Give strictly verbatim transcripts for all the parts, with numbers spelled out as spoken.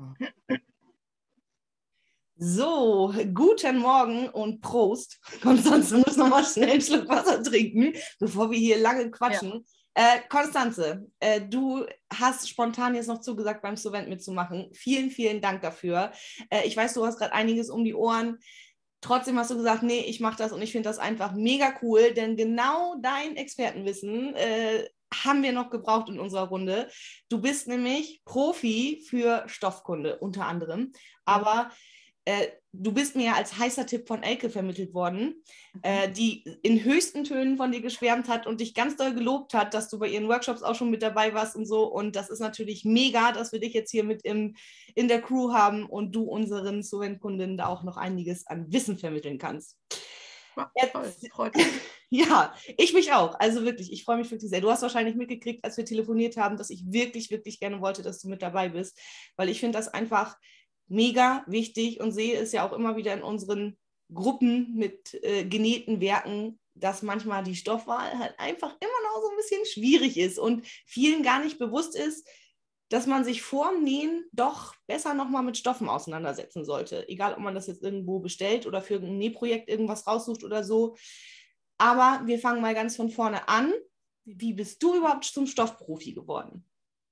So, guten Morgen und Prost. Konstanze muss noch mal schnell einen Schluck Wasser trinken, bevor wir hier lange quatschen. Ja. Äh, Konstanze, äh, du hast spontan jetzt noch zugesagt, beim Sovent mitzumachen. Vielen, vielen Dank dafür. Äh, ich weiß, du hast gerade einiges um die Ohren. Trotzdem hast du gesagt, nee, ich mache das und ich finde das einfach mega cool, denn genau dein Expertenwissen äh, haben wir noch gebraucht in unserer Runde. Du bist nämlich Profi für Stoffkunde unter anderem, aber äh, du bist mir ja als heißer Tipp von Elke vermittelt worden, äh, die in höchsten Tönen von dir geschwärmt hat und dich ganz doll gelobt hat, dass du bei ihren Workshops auch schon mit dabei warst und so. Und das ist natürlich mega, dass wir dich jetzt hier mit im, in der Crew haben und du unseren Sovent-Kundinnen da auch noch einiges an Wissen vermitteln kannst. Ja, jetzt, freut mich. Ja, ich mich auch. Also wirklich, ich freue mich wirklich sehr. Du hast wahrscheinlich mitgekriegt, als wir telefoniert haben, dass ich wirklich, wirklich gerne wollte, dass du mit dabei bist, weil ich finde das einfach mega wichtig und sehe es ja auch immer wieder in unseren Gruppen mit äh, genähten Werken, dass manchmal die Stoffwahl halt einfach immer noch so ein bisschen schwierig ist und vielen gar nicht bewusst ist, dass man sich vorm Nähen doch besser nochmal mit Stoffen auseinandersetzen sollte. Egal, ob man das jetzt irgendwo bestellt oder für ein Nähprojekt irgendwas raussucht oder so. Aber wir fangen mal ganz von vorne an. Wie bist du überhaupt zum Stoffprofi geworden?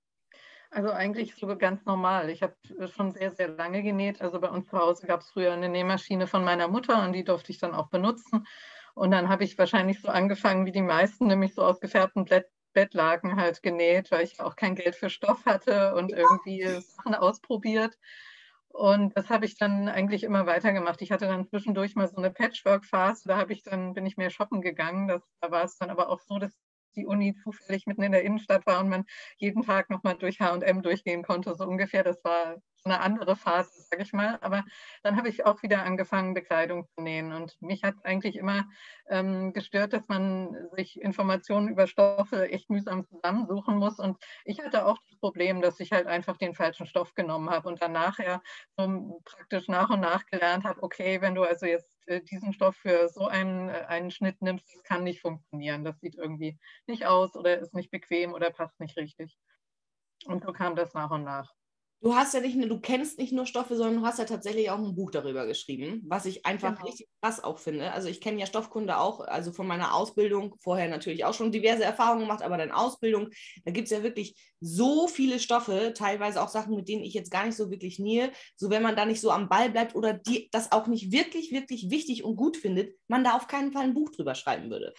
Also eigentlich so ganz normal. Ich habe schon sehr, sehr lange genäht. Also bei uns zu Hause gab es früher eine Nähmaschine von meiner Mutter und die durfte ich dann auch benutzen. Und dann habe ich wahrscheinlich so angefangen wie die meisten, nämlich so aus gefärbten Blätt Bettlaken halt genäht, weil ich auch kein Geld für Stoff hatte und irgendwie Sachen ausprobiert. Und das habe ich dann eigentlich immer weitergemacht. Ich hatte dann zwischendurch mal so eine Patchwork-Phase, da habe ich dann, bin ich mehr shoppen gegangen. Das, da war es dann aber auch so, dass die Uni zufällig mitten in der Innenstadt war und man jeden Tag nochmal durch H und M durchgehen konnte, so ungefähr. Das war eine andere Phase, sage ich mal. Aber dann habe ich auch wieder angefangen, Bekleidung zu nähen. Und mich hat eigentlich immer ähm, gestört, dass man sich Informationen über Stoffe echt mühsam zusammensuchen muss. Und ich hatte auch das Problem, dass ich halt einfach den falschen Stoff genommen habe und dann nachher so praktisch nach und nach gelernt habe, okay, wenn du also jetzt äh, diesen Stoff für so einen, äh, einen Schnitt nimmst, das kann nicht funktionieren. Das sieht irgendwie nicht aus oder ist nicht bequem oder passt nicht richtig. Und so kam das nach und nach. Du hast ja nicht nur, du kennst nicht nur Stoffe, sondern du hast ja tatsächlich auch ein Buch darüber geschrieben, was ich einfach Genau. richtig krass auch finde. Also ich kenne ja Stoffkunde auch, also von meiner Ausbildung, vorher natürlich auch schon diverse Erfahrungen gemacht, aber dann Ausbildung, da gibt es ja wirklich so viele Stoffe, teilweise auch Sachen, mit denen ich jetzt gar nicht so wirklich nähe. So wenn man da nicht so am Ball bleibt oder die, das auch nicht wirklich, wirklich wichtig und gut findet, man da auf keinen Fall ein Buch drüber schreiben würde.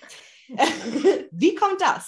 Wie kommt das?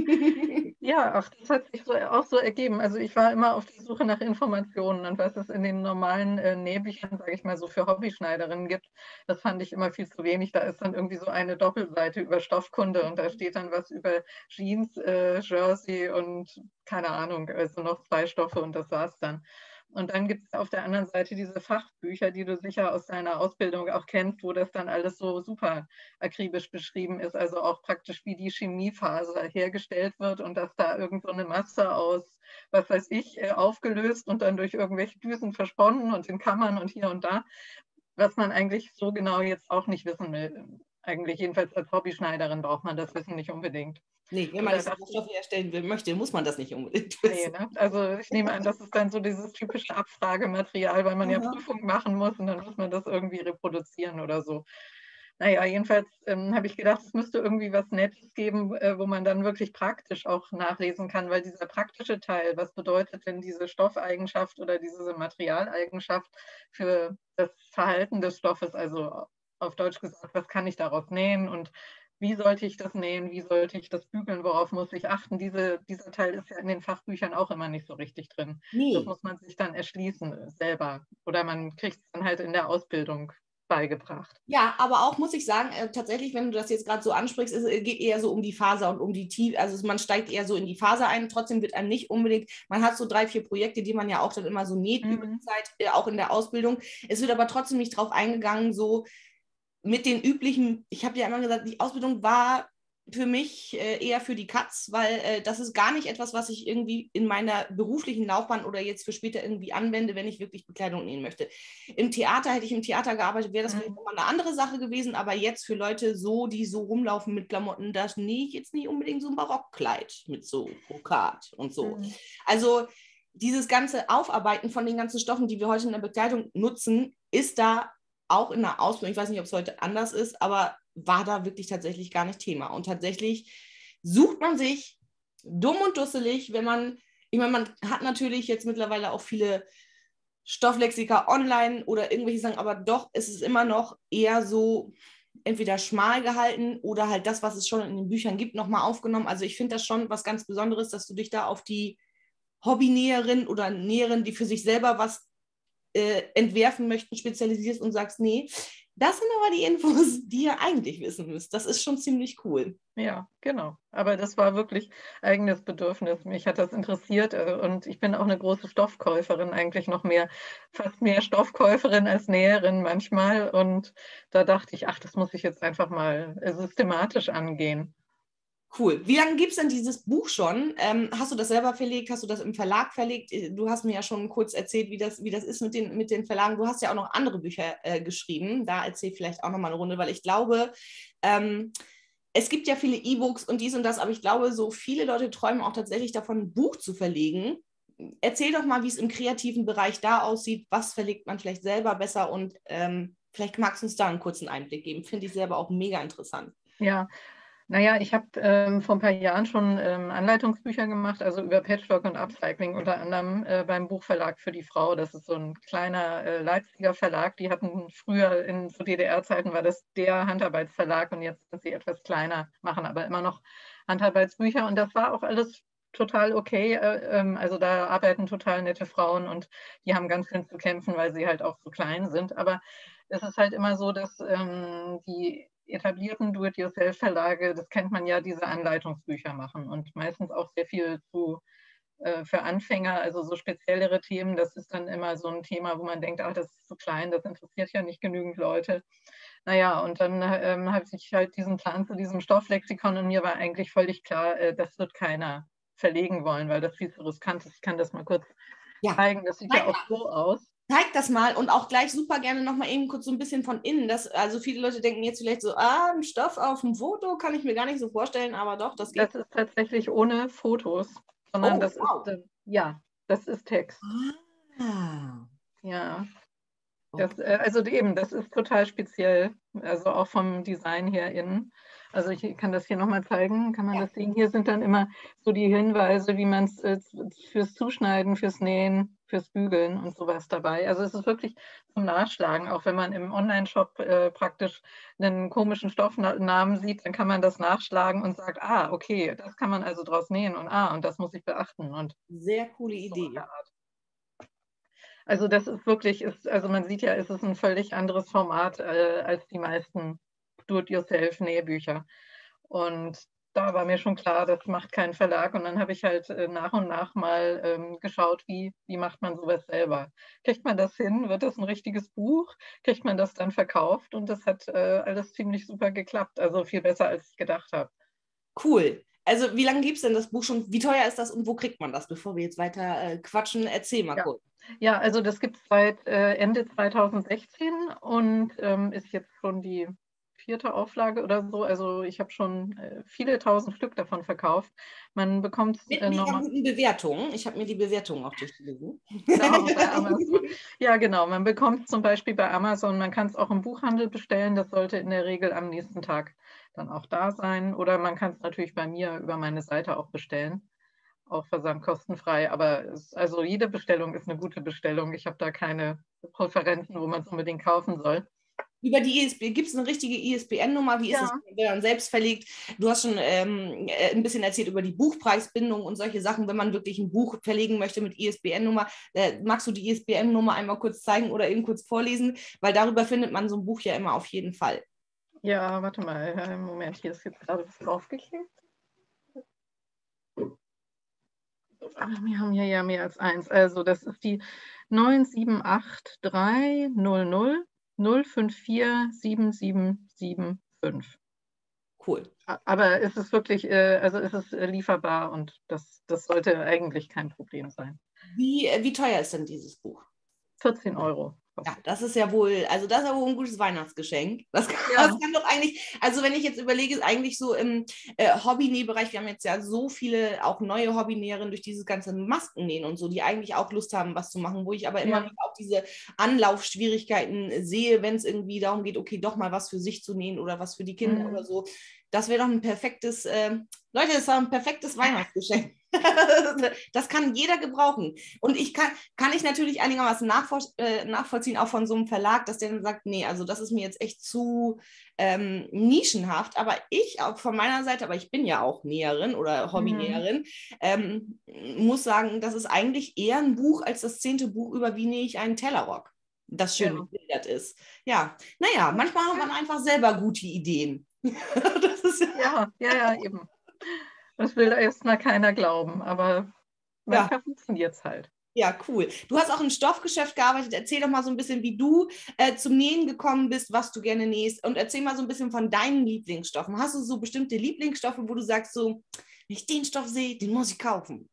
Ja, ach, das hat sich so, auch so ergeben. Also ich war immer auf der Suche nach Informationen und was es in den normalen äh, Nähbüchern, sage ich mal, so für Hobbyschneiderinnen gibt, das fand ich immer viel zu wenig. Da ist dann irgendwie so eine Doppelseite über Stoffkunde und da steht dann was über Jeans, äh, Jersey und keine Ahnung, also noch zwei Stoffe und das war's dann. Und dann gibt es auf der anderen Seite diese Fachbücher, die du sicher aus deiner Ausbildung auch kennst, wo das dann alles so super akribisch beschrieben ist, also auch praktisch wie die Chemiephase hergestellt wird und dass da irgend so eine Masse aus, was weiß ich, äh, aufgelöst und dann durch irgendwelche Düsen versponnen und in Kammern und hier und da, was man eigentlich so genau jetzt auch nicht wissen will. Eigentlich jedenfalls als Hobbyschneiderin braucht man das Wissen nicht unbedingt. Nee, wenn man nicht Stoffe herstellen will, möchte, muss man das nicht unbedingt wissen. Nee, ne? Also ich nehme an, das ist dann so dieses typische Abfragematerial, weil man ja Prüfungen machen muss und dann muss man das irgendwie reproduzieren oder so. Naja, jedenfalls ähm, habe ich gedacht, es müsste irgendwie was Nettes geben, äh, wo man dann wirklich praktisch auch nachlesen kann, weil dieser praktische Teil, was bedeutet denn diese Stoffeigenschaft oder diese Materialeigenschaft für das Verhalten des Stoffes, also auf Deutsch gesagt, was kann ich daraus nähen und wie sollte ich das nähen, wie sollte ich das bügeln, worauf muss ich achten. Diese, dieser Teil ist ja in den Fachbüchern auch immer nicht so richtig drin. Nee. Das muss man sich dann erschließen selber oder man kriegt es dann halt in der Ausbildung beigebracht. Ja, aber auch muss ich sagen, äh, tatsächlich, wenn du das jetzt gerade so ansprichst, es äh, geht eher so um die Faser und um die Tiefe, also man steigt eher so in die Faser ein, trotzdem wird einem nicht unbedingt, man hat so drei, vier Projekte, die man ja auch dann immer so näht mhm. über die Zeit, äh, auch in der Ausbildung. Es wird aber trotzdem nicht drauf eingegangen, so mit den üblichen, ich habe ja immer gesagt, die Ausbildung war für mich äh, eher für die Katz, weil äh, das ist gar nicht etwas, was ich irgendwie in meiner beruflichen Laufbahn oder jetzt für später irgendwie anwende, wenn ich wirklich Bekleidung nähen möchte. Im Theater, hätte ich im Theater gearbeitet, wäre das mhm. vielleicht nochmal eine andere Sache gewesen, aber jetzt für Leute so, die so rumlaufen mit Klamotten, da nähe ich jetzt nicht unbedingt so ein Barockkleid mit so Brokat und so. Mhm. Also dieses ganze Aufarbeiten von den ganzen Stoffen, die wir heute in der Bekleidung nutzen, ist da auch in der Ausbildung, ich weiß nicht, ob es heute anders ist, aber war da wirklich tatsächlich gar nicht Thema. Und tatsächlich sucht man sich dumm und dusselig, wenn man, ich meine, man hat natürlich jetzt mittlerweile auch viele Stofflexika online oder irgendwelche Sachen, aber doch ist es immer noch eher so entweder schmal gehalten oder halt das, was es schon in den Büchern gibt, nochmal aufgenommen. Also ich finde das schon was ganz Besonderes, dass du dich da auf die Hobbynäherin oder Näherin, die für sich selber was äh, entwerfen möchten, spezialisierst und sagst, nee, das sind aber die Infos, die ihr eigentlich wissen müsst. Das ist schon ziemlich cool. Ja, genau. Aber das war wirklich eigenes Bedürfnis. Mich hat das interessiert äh, und ich bin auch eine große Stoffkäuferin, eigentlich noch mehr, fast mehr Stoffkäuferin als Näherin manchmal. Und da dachte ich, ach, das muss ich jetzt einfach mal äh, systematisch angehen. Cool. Wie lange gibt es denn dieses Buch schon? Ähm, hast du das selber verlegt? Hast du das im Verlag verlegt? Du hast mir ja schon kurz erzählt, wie das, wie das ist mit den, mit den Verlagen. Du hast ja auch noch andere Bücher äh, geschrieben. Da erzähl vielleicht auch noch mal eine Runde, weil ich glaube, ähm, es gibt ja viele E-Books und dies und das, aber ich glaube, so viele Leute träumen auch tatsächlich davon, ein Buch zu verlegen. Erzähl doch mal, wie es im kreativen Bereich da aussieht. Was verlegt man vielleicht selber besser? Und ähm, vielleicht magst du uns da einen kurzen Einblick geben. Finde ich selber auch mega interessant. Ja, naja, ich habe ähm, vor ein paar Jahren schon ähm, Anleitungsbücher gemacht, also über Patchwork und Upcycling, unter anderem äh, beim Buchverlag für die Frau. Das ist so ein kleiner äh, Leipziger Verlag. Die hatten früher in so D D R-Zeiten war das der Handarbeitsverlag und jetzt sind sie etwas kleiner, machen aber immer noch Handarbeitsbücher. Und das war auch alles total okay. Äh, ähm, also da arbeiten total nette Frauen und die haben ganz schön zu kämpfen, weil sie halt auch so klein sind. Aber es ist halt immer so, dass ähm, die etablierten Do-it-yourself-Verlage, das kennt man ja, diese Anleitungsbücher machen und meistens auch sehr viel zu, äh, für Anfänger, also so speziellere Themen. Das ist dann immer so ein Thema, wo man denkt, ach, das ist zu klein, das interessiert ja nicht genügend Leute. Naja, und dann ähm, habe ich halt diesen Plan zu diesem Stofflexikon und mir war eigentlich völlig klar, äh, das wird keiner verlegen wollen, weil das viel zu riskant ist. Ich kann das mal kurz Ja. zeigen. Das sieht ja auch so aus. Zeig das mal und auch gleich super gerne nochmal eben kurz so ein bisschen von innen. Das, also viele Leute denken jetzt vielleicht so, ah, ein Stoff auf dem Foto kann ich mir gar nicht so vorstellen, aber doch, das geht. Das ist tatsächlich ohne Fotos, sondern Oh, das wow. ist, äh, ja, das ist Text. Ah, Ja, okay. das, äh, also eben, das ist total speziell, also auch vom Design her innen. Also ich kann das hier nochmal zeigen, kann man Ja. das sehen? Hier sind dann immer so die Hinweise, wie man es äh, fürs Zuschneiden, fürs Nähen, fürs Bügeln und sowas dabei. Also es ist wirklich zum Nachschlagen, auch wenn man im Online-Shop äh, praktisch einen komischen Stoffnamen sieht, dann kann man das nachschlagen und sagt, ah, okay, das kann man also draus nähen und ah, und das muss ich beachten. Und Sehr coole so Idee. in der Art. Also das ist wirklich, ist, also man sieht ja, es ist ein völlig anderes Format äh, als die meisten Do-it-yourself-Nähbücher. Und da war mir schon klar, das macht kein Verlag. Und dann habe ich halt äh, nach und nach mal ähm, geschaut, wie, wie macht man sowas selber. Kriegt man das hin? Wird das ein richtiges Buch? Kriegt man das dann verkauft? Und das hat äh, alles ziemlich super geklappt. Also viel besser, als ich gedacht habe. Cool. Also wie lange gibt es denn das Buch schon? Wie teuer ist das und wo kriegt man das? Bevor wir jetzt weiter äh, quatschen, erzähl mal Ja. kurz. Ja, also das gibt es seit äh, Ende zweitausendsechzehn und ähm, ist jetzt schon die vierte Auflage oder so. Also ich habe schon äh, viele tausend Stück davon verkauft. Man bekommt es Mit äh, mega normal. guten Bewertungen. Ich habe mir die Bewertungen auch durchgelesen. Genau, bei Amazon. Ja, genau. Man bekommt es zum Beispiel bei Amazon, man kann es auch im Buchhandel bestellen. Das sollte in der Regel am nächsten Tag dann auch da sein. Oder man kann es natürlich bei mir über meine Seite auch bestellen. Auch versandkostenfrei, aber es, also jede Bestellung ist eine gute Bestellung. Ich habe da keine Präferenzen, wo man es unbedingt kaufen soll. Über die I S B, gibt es eine richtige I S B N-Nummer? Wie ist es, Ja, wenn man selbst verlegt? Du hast schon ähm, äh, ein bisschen erzählt über die Buchpreisbindung und solche Sachen, wenn man wirklich ein Buch verlegen möchte mit I S B N-Nummer. Äh, magst du die I S B N-Nummer einmal kurz zeigen oder eben kurz vorlesen? Weil darüber findet man so ein Buch ja immer auf jeden Fall. ja, warte mal, Moment, hier ist jetzt gerade was draufgeklickt. Wir haben hier ja mehr als eins. Also das ist die neun sieben acht drei null null null fünf vier sieben sieben sieben fünf. Cool. Aber es ist wirklich, also es ist lieferbar und das, das sollte eigentlich kein Problem sein. Wie, wie teuer ist denn dieses Buch? vierzehn Euro. kostet. Ja, das ist ja wohl, also das ist ja wohl ein gutes Weihnachtsgeschenk. Das kann, Ja. das kann doch eigentlich, also wenn ich jetzt überlege, ist eigentlich so im äh, Hobby-Nähbereich, wir haben jetzt ja so viele auch neue Hobbynäherinnen durch dieses ganze Maskennähen und so, die eigentlich auch Lust haben, was zu machen, wo ich aber immer Ja. wieder auch diese Anlaufschwierigkeiten sehe, wenn es irgendwie darum geht, okay, doch mal was für sich zu nähen oder was für die Kinder Mhm. oder so. Das wäre doch ein perfektes, äh, Leute, das ist doch ein perfektes Weihnachtsgeschenk. Das kann jeder gebrauchen. Und ich kann, kann ich natürlich einigermaßen nachvoll, äh, nachvollziehen, auch von so einem Verlag, dass der dann sagt, nee, also das ist mir jetzt echt zu ähm, nischenhaft. Aber ich auch von meiner Seite, aber ich bin ja auch Näherin oder Hobbynäherin, Mhm. ähm, muss sagen, das ist eigentlich eher ein Buch als das zehnte Buch über wie nähe ich einen Tellerrock, das schön Ja. gebildert ist. Ja, naja, manchmal hat man einfach selber gute Ideen. Das ist ja, Ja, ja, ja, eben. Das will erstmal keiner glauben, aber ja. manchmal funktioniert es halt. Ja, cool. Du hast auch im Stoffgeschäft gearbeitet. Erzähl doch mal so ein bisschen, wie du äh, zum Nähen gekommen bist, was du gerne nähst. Und erzähl mal so ein bisschen von deinen Lieblingsstoffen. Hast du so bestimmte Lieblingsstoffe, wo du sagst, so, wenn ich den Stoff sehe, den muss ich kaufen?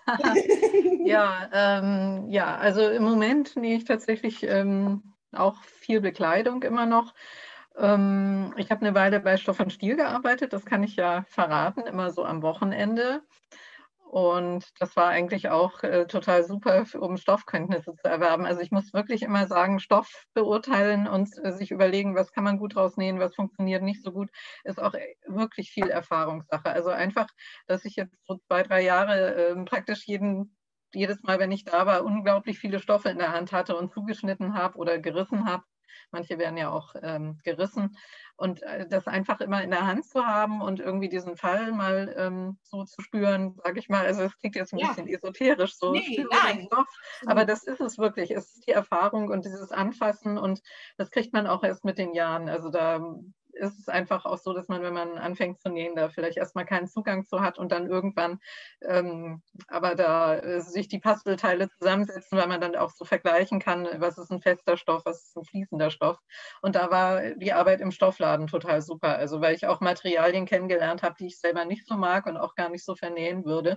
Ja, ähm, ja, also im Moment nähe ich tatsächlich ähm, auch viel Bekleidung immer noch. Ähm, ich habe eine Weile bei Stoff und Stiel gearbeitet, das kann ich ja verraten, immer so am Wochenende. Und das war eigentlich auch äh, total super, f- um Stoffkenntnisse zu erwerben. Also ich muss wirklich immer sagen, Stoff beurteilen und äh, sich überlegen, was kann man gut draus nähen, was funktioniert nicht so gut, ist auch äh, wirklich viel Erfahrungssache. Also einfach, dass ich jetzt so zwei, drei Jahre ähm, praktisch jeden, jedes Mal, wenn ich da war, unglaublich viele Stoffe in der Hand hatte und zugeschnitten habe oder gerissen habe. Manche werden ja auch ähm, gerissen. Und äh, das einfach immer in der Hand zu haben und irgendwie diesen Fall mal ähm, so zu spüren, sage ich mal, also es klingt jetzt ein Ja, bisschen esoterisch, so nee, spüre den nein. Stoff, aber Absolut. das ist es wirklich, es ist die Erfahrung und dieses Anfassen und das kriegt man auch erst mit den Jahren. Also da ist es einfach auch so, dass man, wenn man anfängt zu nähen, da vielleicht erstmal keinen Zugang zu hat und dann irgendwann ähm, aber da äh, sich die Puzzleteile zusammensetzen, weil man dann auch so vergleichen kann, was ist ein fester Stoff, was ist ein fließender Stoff. Und da war die Arbeit im Stoffladen total super. Also weil ich auch Materialien kennengelernt habe, die ich selber nicht so mag und auch gar nicht so vernähen würde.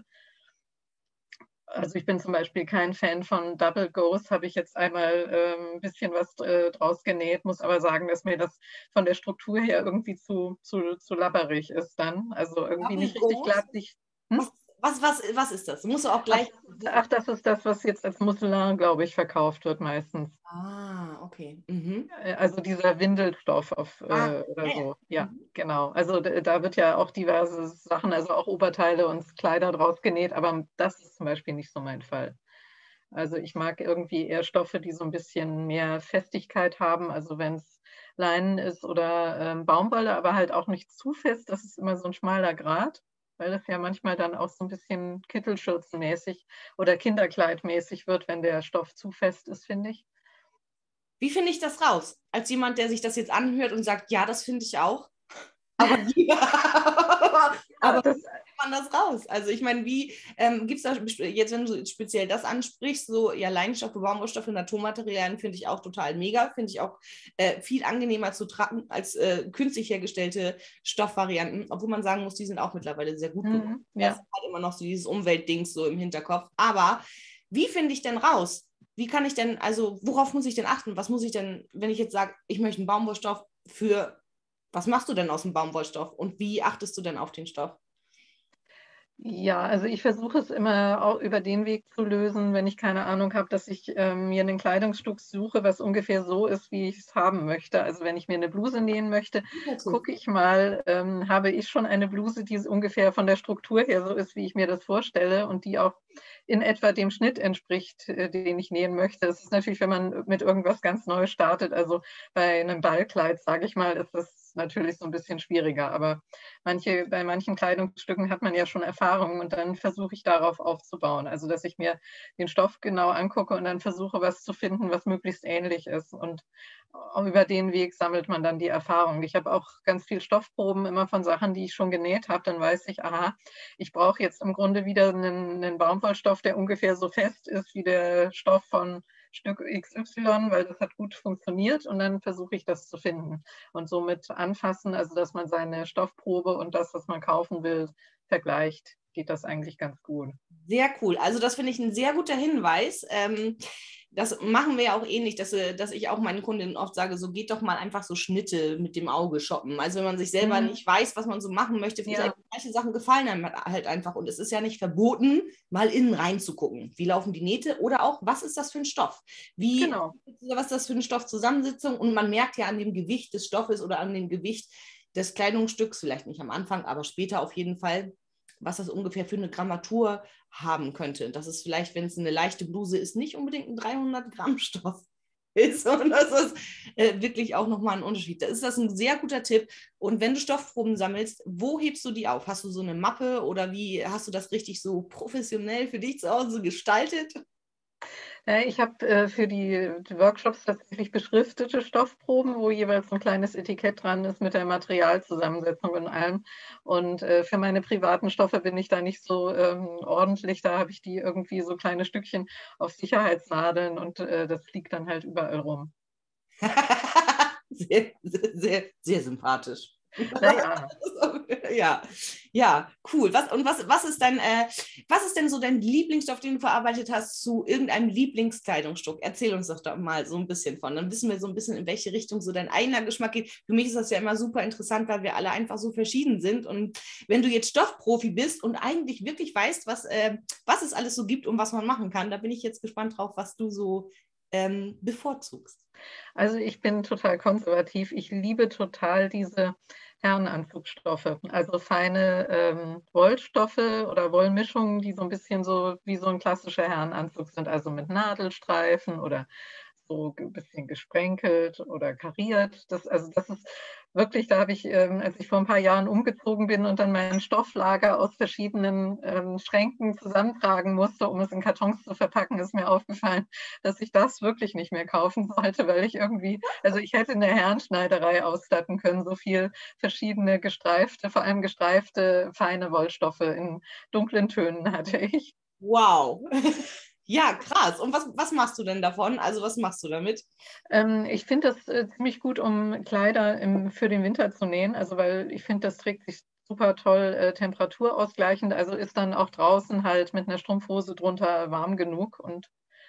Also ich bin zum Beispiel kein Fan von Double Ghost, habe ich jetzt einmal ähm, ein bisschen was äh, draus genäht, muss aber sagen, dass mir das von der Struktur her irgendwie zu, zu, zu labberig ist dann. Also irgendwie Double nicht richtig Ghost? glatt. Ich, hm? Was, was, was, was ist das? Musst du auch Ach, gleich. ach, das ist das, was jetzt als Mousselin, glaube ich, verkauft wird meistens. Ah, okay. Mhm. Äh, Also dieser Windelstoff auf, Ah, äh, oder ja, ja. so. Ja, Mhm. genau. Also d- da wird ja auch diverse Sachen, also auch Oberteile und Kleider draus genäht, aber das ist zum Beispiel nicht so mein Fall. Also ich mag irgendwie eher Stoffe, die so ein bisschen mehr Festigkeit haben. Also wenn es Leinen ist oder ähm, Baumwolle, aber halt auch nicht zu fest. Das ist immer so ein schmaler Grat, weil das ja manchmal dann auch so ein bisschen Kittelschürzenmäßig oder Kinderkleidmäßig wird, wenn der Stoff zu fest ist, finde ich. Wie finde ich das raus? Als jemand, der sich das jetzt anhört und sagt, ja, das finde ich auch. Aber wie, Ja, aber wie das, findet man das raus? Also ich meine, wie ähm, gibt es da jetzt, wenn du speziell das ansprichst, so ja, Leinstoffe, Baumwollstoffe, Naturmaterialien finde ich auch total mega, finde ich auch äh, viel angenehmer zu tragen als äh, künstlich hergestellte Stoffvarianten, obwohl man sagen muss, die sind auch mittlerweile sehr gut geworden. mhm, Das ist ja. halt immer noch so dieses Umweltdings so im Hinterkopf. Aber wie finde ich denn raus? Wie kann ich denn, also worauf muss ich denn achten? Was muss ich denn, wenn ich jetzt sage, ich möchte einen Baumwollstoff für, was machst du denn aus dem Baumwollstoff und wie achtest du denn auf den Stoff? Ja, also ich versuche es immer auch über den Weg zu lösen, wenn ich keine Ahnung habe, dass ich ähm, mir ein Kleidungsstück suche, was ungefähr so ist, wie ich es haben möchte. Also wenn ich mir eine Bluse nähen möchte, Guter Tipp. gucke ich mal, ähm, habe ich schon eine Bluse, die ungefähr von der Struktur her so ist, wie ich mir das vorstelle und die auch in etwa dem Schnitt entspricht, äh, den ich nähen möchte. Das ist natürlich, wenn man mit irgendwas ganz Neues startet, also bei einem Ballkleid, sage ich mal, ist das natürlich so ein bisschen schwieriger, aber manche, bei manchen Kleidungsstücken hat man ja schon Erfahrung und dann versuche ich darauf aufzubauen. Also dass ich mir den Stoff genau angucke und dann versuche, was zu finden, was möglichst ähnlich ist. Und auch über den Weg sammelt man dann die Erfahrung. Ich habe auch ganz viel Stoffproben immer von Sachen, die ich schon genäht habe. Dann weiß ich, aha, ich brauche jetzt im Grunde wieder einen, einen Baumwollstoff, der ungefähr so fest ist wie der Stoff von Stück X Y, weil das hat gut funktioniert und dann versuche ich das zu finden und somit anfassen, also dass man seine Stoffprobe und das, was man kaufen will, vergleicht, geht das eigentlich ganz gut. Sehr cool. Also das finde ich ein sehr guter Hinweis. Ähm, das machen wir ja auch ähnlich, dass, dass ich auch meinen Kundinnen oft sage, so geht doch mal einfach so Schnitte mit dem Auge shoppen. Also wenn man sich selber Mhm. nicht weiß, was man so machen möchte, Ja. manche Sachen gefallen einem halt einfach. Und es ist ja nicht verboten, mal innen reinzugucken. Wie laufen die Nähte oder auch, was ist das für ein Stoff? Wie, Genau. was ist das für eine Stoffzusammensetzung? Und man merkt ja an dem Gewicht des Stoffes oder an dem Gewicht des Kleidungsstücks, vielleicht nicht am Anfang, aber später auf jeden Fall, was das ungefähr für eine Grammatur haben könnte. Das ist vielleicht, wenn es eine leichte Bluse ist, nicht unbedingt ein dreihundert Gramm Stoff ist. Und das ist äh, wirklich auch nochmal ein Unterschied. Da ist das ein sehr guter Tipp. Und wenn du Stoffproben sammelst, wo hebst du die auf? Hast du so eine Mappe oder wie hast du das richtig so professionell für dich zu Hause gestaltet? Ich habe äh, für die, die Workshops tatsächlich beschriftete Stoffproben, wo jeweils ein kleines Etikett dran ist mit der Materialzusammensetzung und allem. Und äh, für meine privaten Stoffe bin ich da nicht so ähm, ordentlich. Da habe ich die irgendwie so kleine Stückchen auf Sicherheitsnadeln und äh, das fliegt dann halt überall rum. sehr, sehr, sehr, sehr sympathisch. Naja. ja, ja, cool. Was, und was, was, ist dein, äh, was ist denn so dein Lieblingsstoff, den du verarbeitet hast, zu irgendeinem Lieblingskleidungsstück? Erzähl uns doch da mal so ein bisschen von. Dann wissen wir so ein bisschen, in welche Richtung so dein eigener Geschmack geht. Für mich ist das ja immer super interessant, weil wir alle einfach so verschieden sind. Und wenn du jetzt Stoffprofi bist und eigentlich wirklich weißt, was, äh, was es alles so gibt und was man machen kann, da bin ich jetzt gespannt drauf, was du so ähm, bevorzugst. Also ich bin total konservativ. Ich liebe total diese Herrenanzugstoffe, also feine ähm, Wollstoffe oder Wollmischungen, die so ein bisschen so wie so ein klassischer Herrenanzug sind, also mit Nadelstreifen oder so ein bisschen gesprenkelt oder kariert. Das, also das ist wirklich, da habe ich, ähm, als ich vor ein paar Jahren umgezogen bin und dann mein Stofflager aus verschiedenen ähm, Schränken zusammentragen musste, um es in Kartons zu verpacken, ist mir aufgefallen, dass ich das wirklich nicht mehr kaufen sollte, weil ich irgendwie, also ich hätte eine Herrenschneiderei ausstatten können, so viel verschiedene gestreifte, vor allem gestreifte, feine Wollstoffe in dunklen Tönen hatte ich. Wow. Ja, krass. Und was, was machst du denn davon? Also was machst du damit? Ähm, ich finde das äh, ziemlich gut, um Kleider im, für den Winter zu nähen, also weil ich finde, das trägt sich super toll äh, temperaturausgleichend, also ist dann auch draußen halt mit einer Strumpfhose drunter warm genug. Und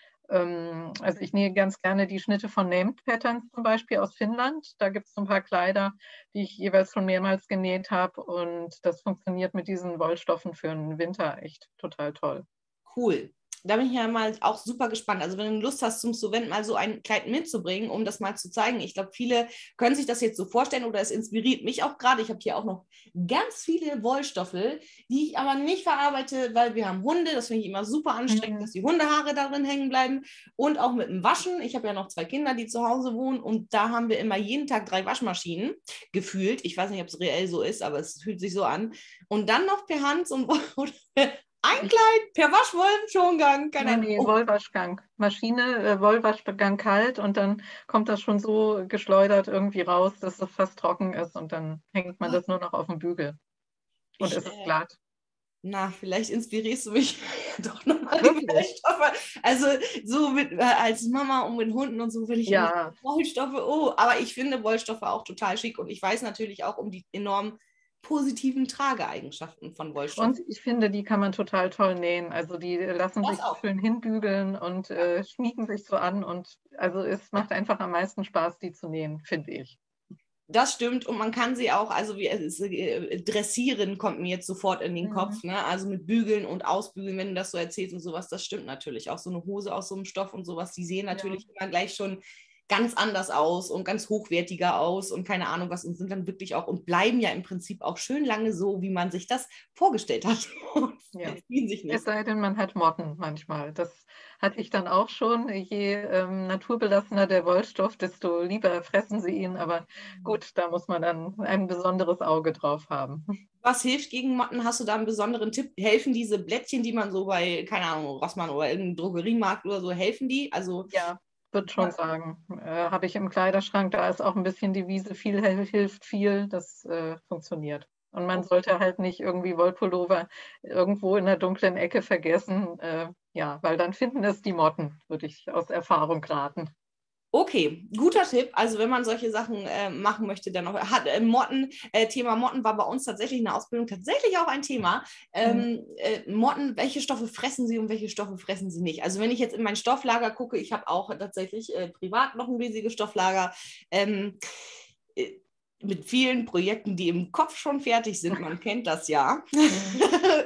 ähm, also ich nähe ganz gerne die Schnitte von Named Patterns zum Beispiel aus Finnland. Da gibt es so ein paar Kleider, die ich jeweils schon mehrmals genäht habe und das funktioniert mit diesen Wollstoffen für den Winter echt total toll. Cool. Da bin ich ja mal auch super gespannt. Also wenn du Lust hast, zum Student mal so ein Kleid mitzubringen, um das mal zu zeigen. Ich glaube, viele können sich das jetzt so vorstellen oder es inspiriert mich auch gerade. Ich habe hier auch noch ganz viele Wollstoffe, die ich aber nicht verarbeite, weil wir haben Hunde. Das finde ich immer super anstrengend, mhm. dass die Hundehaare darin hängen bleiben. Und auch mit dem Waschen. Ich habe ja noch zwei Kinder, die zu Hause wohnen und da haben wir immer jeden Tag drei Waschmaschinen gefühlt. Ich weiß nicht, ob es reell so ist, aber es fühlt sich so an. Und dann noch per Hand so ein Ein Kleid per Waschwollschongang. Nee, nee, Wollwaschgang. Maschine, äh, Wollwaschgang kalt und dann kommt das schon so geschleudert irgendwie raus, dass es fast trocken ist und dann hängt man das nur noch auf dem Bügel. Und ich, es ist glatt. Äh, na, vielleicht inspirierst du mich doch nochmal die Wollstoffe. Also so mit, äh, als Mama und mit Hunden und so will ich ja. Wollstoffe. Oh, aber ich finde Wollstoffe auch total schick und ich weiß natürlich auch um die enormen positiven Trageeigenschaften von Wollstoffen. Und ich finde, die kann man total toll nähen. Also die lassen das sich auch schön hinbügeln und äh, schmiegen sich so an. Und also es macht einfach am meisten Spaß, die zu nähen, finde ich. Das stimmt und man kann sie auch, also wie es äh, dressieren kommt mir jetzt sofort in den mhm. Kopf, ne? Also mit Bügeln und Ausbügeln, wenn du das so erzählst und sowas, das stimmt natürlich. Auch so eine Hose aus so einem Stoff und sowas, die sehen natürlich ja. immer gleich schon ganz anders aus und ganz hochwertiger aus und keine Ahnung was und sind dann wirklich auch und bleiben ja im Prinzip auch schön lange so, wie man sich das vorgestellt hat. Ja. Sich nicht. Es sei denn, man hat Motten manchmal. Das hatte ich dann auch schon. Je ähm, naturbelassener der Wollstoff, desto lieber fressen sie ihn. Aber gut, da muss man dann ein besonderes Auge drauf haben. Was hilft gegen Motten? Hast du da einen besonderen Tipp? Helfen diese Blättchen, die man so bei, keine Ahnung, Rossmann oder irgendeinem Drogeriemarkt oder so, helfen die? Also ja. Würde schon sagen. Äh, habe ich im Kleiderschrank, da ist auch ein bisschen Devise, viel hilft viel, das äh, funktioniert. Und man sollte halt nicht irgendwie Wollpullover irgendwo in der dunklen Ecke vergessen, äh, ja, weil dann finden es die Motten, würde ich aus Erfahrung raten. Okay, guter Tipp. Also wenn man solche Sachen äh, machen möchte, dann noch hat äh, Motten, äh, Thema Motten war bei uns tatsächlich in der Ausbildung tatsächlich auch ein Thema. Ähm, äh, Motten, welche Stoffe fressen sie und welche Stoffe fressen sie nicht? Also wenn ich jetzt in mein Stofflager gucke, ich habe auch tatsächlich äh, privat noch ein riesiges Stofflager. Ähm, äh, mit vielen Projekten, die im Kopf schon fertig sind, man kennt das ja. Mhm.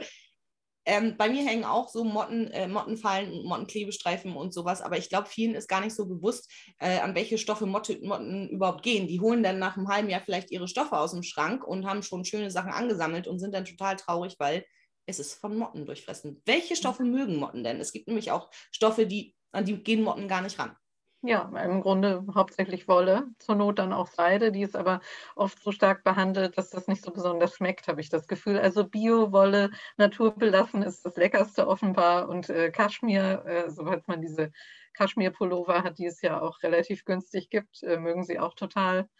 Ähm, bei mir hängen auch so Motten, äh, Mottenfallen und Mottenklebestreifen und sowas, aber ich glaube, vielen ist gar nicht so bewusst, äh, an welche Stoffe Motte, Motten überhaupt gehen. Die holen dann nach einem halben Jahr vielleicht ihre Stoffe aus dem Schrank und haben schon schöne Sachen angesammelt und sind dann total traurig, weil es ist von Motten durchfressen. Welche Stoffe mögen Motten denn? Es gibt nämlich auch Stoffe, die, an die gehen Motten gar nicht ran. Ja, im Grunde hauptsächlich Wolle, zur Not dann auch Seide, die ist aber oft so stark behandelt, dass das nicht so besonders schmeckt, habe ich das Gefühl. Also Bio-Wolle, naturbelassen ist das Leckerste offenbar und äh, Kaschmir, äh, sobald man diese Kaschmir-Pullover hat, die es ja auch relativ günstig gibt, äh, mögen sie auch total.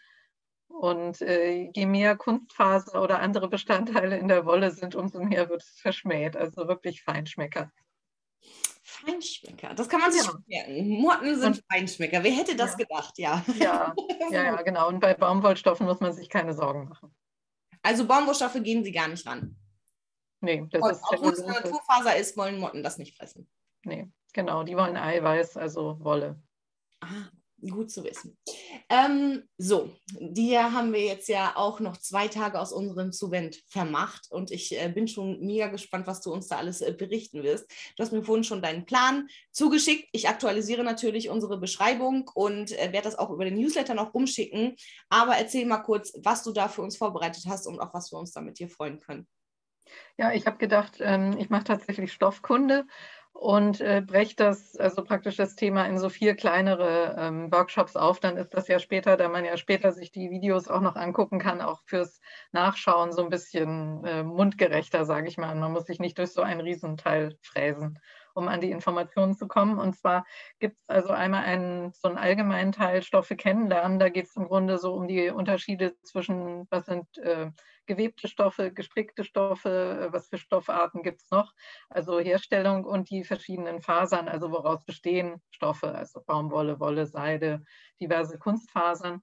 Und äh, je mehr Kunstfaser oder andere Bestandteile in der Wolle sind, umso mehr wird es verschmäht, also wirklich Feinschmecker. Feinschmecker, das kann man sich Ja. schon merken. Motten sind Und, Feinschmecker. Wer hätte das ja. gedacht, ja. Ja, ja, ja, genau. Und bei Baumwollstoffen muss man sich keine Sorgen machen. Also Baumwollstoffe gehen sie gar nicht ran. Nee, das Und ist obwohl es eine Zellulose. Naturfaser ist, wollen Motten das nicht fressen. Nee, genau. Die wollen Eiweiß, also Wolle. Ah, gut zu wissen. Ähm, so, dir haben wir jetzt ja auch noch zwei Tage aus unserem Suvent vermacht und ich äh, bin schon mega gespannt, was du uns da alles äh, berichten wirst. Du hast mir vorhin schon deinen Plan zugeschickt. Ich aktualisiere natürlich unsere Beschreibung und äh, werde das auch über den Newsletter noch rumschicken. Aber erzähl mal kurz, was du da für uns vorbereitet hast und auch was wir uns da mit dir freuen können. Ja, ich habe gedacht, ähm, ich mache tatsächlich Stoffkunde und äh, breche das, also praktisch das Thema in so vier kleinere ähm, Workshops auf. Dann ist das ja später, da man ja später sich die Videos auch noch angucken kann, auch fürs Nachschauen so ein bisschen äh, mundgerechter, sage ich mal. Man muss sich nicht durch so einen Riesenteil fräsen, um an die Informationen zu kommen. Und zwar gibt es also einmal einen, so einen allgemeinen Teil Stoffe kennenlernen. Da geht es im Grunde so um die Unterschiede zwischen, was sind äh, gewebte Stoffe, gestrickte Stoffe, was für Stoffarten gibt es noch, also Herstellung und die verschiedenen Fasern, also woraus bestehen Stoffe, also Baumwolle, Wolle, Seide, diverse Kunstfasern.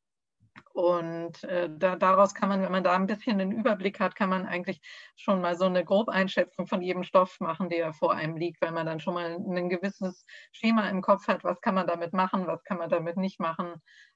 Und äh, da, daraus kann man, wenn man da ein bisschen den Überblick hat, kann man eigentlich schon mal so eine Grobeinschätzung von jedem Stoff machen, der vor einem liegt, weil man dann schon mal ein gewisses Schema im Kopf hat, was kann man damit machen, was kann man damit nicht machen,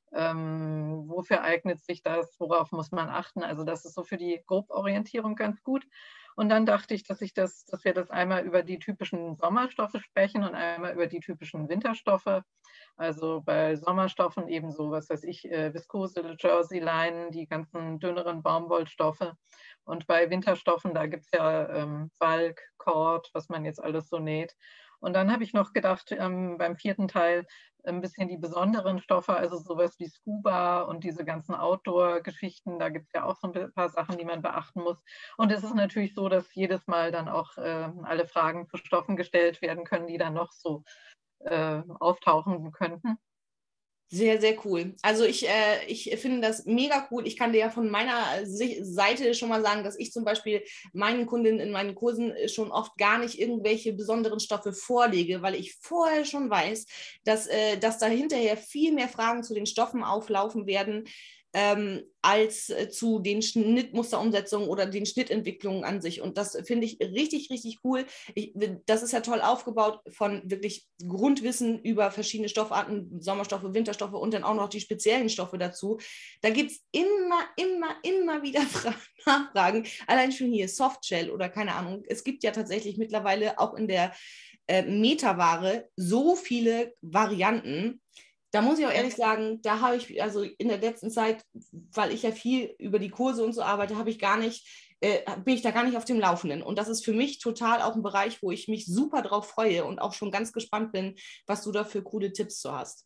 ähm, wofür eignet sich das, worauf muss man achten. Also das ist so für die Groborientierung ganz gut. Und dann dachte ich, dass ich das, dass wir das einmal über die typischen Sommerstoffe sprechen und einmal über die typischen Winterstoffe. Also bei Sommerstoffen eben so, was weiß ich, äh, Viskose, Jersey-Leinen, die ganzen dünneren Baumwollstoffe. Und bei Winterstoffen, da gibt es ja ähm, Walk, Cord, was man jetzt alles so näht. Und dann habe ich noch gedacht, ähm, beim vierten Teil ein bisschen die besonderen Stoffe, also sowas wie Scuba und diese ganzen Outdoor-Geschichten. Da gibt es ja auch so ein paar Sachen, die man beachten muss. Und es ist natürlich so, dass jedes Mal dann auch äh, alle Fragen zu Stoffen gestellt werden können, die dann noch so äh, auftauchen könnten. Sehr, sehr cool. Also ich, äh, ich finde das mega cool. Ich kann dir ja von meiner Seite schon mal sagen, dass ich zum Beispiel meinen Kundinnen in meinen Kursen schon oft gar nicht irgendwelche besonderen Stoffe vorlege, weil ich vorher schon weiß, dass, äh, dass da hinterher viel mehr Fragen zu den Stoffen auflaufen werden, ähm, als äh, zu den Schnittmusterumsetzungen oder den Schnittentwicklungen an sich. Und das finde ich richtig, richtig cool. Ich, das ist ja toll aufgebaut von wirklich Grundwissen über verschiedene Stoffarten, Sommerstoffe, Winterstoffe und dann auch noch die speziellen Stoffe dazu. Da gibt es immer, immer, immer wieder Nachfragen. Allein schon hier Softshell oder keine Ahnung. Es gibt ja tatsächlich mittlerweile auch in der äh, Metaware so viele Varianten. Da muss ich auch ehrlich sagen, da habe ich, also in der letzten Zeit, weil ich ja viel über die Kurse und so arbeite, habe ich gar nicht, äh, bin ich da gar nicht auf dem Laufenden. Und das ist für mich total auch ein Bereich, wo ich mich super drauf freue und auch schon ganz gespannt bin, was du da für coole Tipps so hast.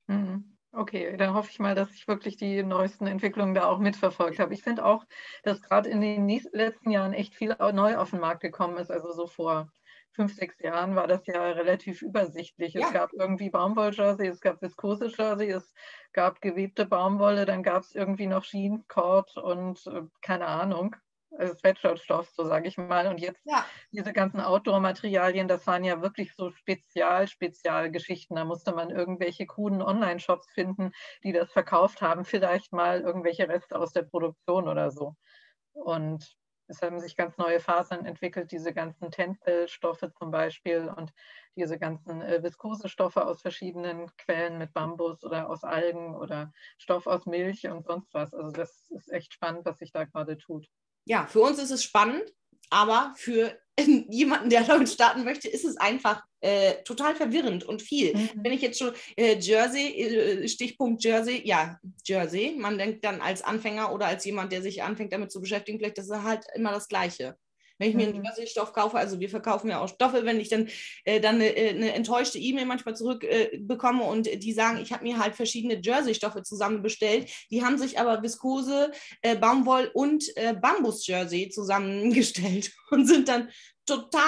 Okay, dann hoffe ich mal, dass ich wirklich die neuesten Entwicklungen da auch mitverfolgt habe. Ich finde auch, dass gerade in den letzten Jahren echt viel neu auf den Markt gekommen ist, also so vor fünf, sechs Jahren war das ja relativ übersichtlich. Ja. Es gab irgendwie Baumwoll-Jersey, es gab Viskose-Jersey, es gab gewebte Baumwolle, dann gab es irgendwie noch Jeans, Cord und äh, keine Ahnung. also Sweatshirtstoff, so sage ich mal. Und jetzt ja. diese ganzen Outdoor-Materialien, das waren ja wirklich so Spezial-Spezialgeschichten. Da musste man irgendwelche kruden Online-Shops finden, die das verkauft haben, vielleicht mal irgendwelche Reste aus der Produktion oder so. Und es haben sich ganz neue Fasern entwickelt, diese ganzen Tencel-Stoffe zum Beispiel und diese ganzen äh, Viskosestoffe aus verschiedenen Quellen mit Bambus oder aus Algen oder Stoff aus Milch und sonst was. Also das ist echt spannend, was sich da gerade tut. Ja, für uns ist es spannend, aber für jemanden, der damit starten möchte, ist es einfach äh, total verwirrend und viel. Mhm. Wenn ich jetzt schon äh, Jersey, äh, Stichpunkt Jersey, ja, Jersey, man denkt dann als Anfänger oder als jemand, der sich anfängt damit zu beschäftigen, vielleicht das ist halt immer das Gleiche. Wenn ich mir einen Jersey-Stoff kaufe, also wir verkaufen ja auch Stoffe, wenn ich dann, äh, dann eine, eine enttäuschte E-Mail manchmal zurückbekomme äh, und die sagen, ich habe mir halt verschiedene Jersey-Stoffe zusammen bestellt, die haben sich aber Viskose, äh, Baumwoll und äh, Bambus-Jersey zusammengestellt und sind dann total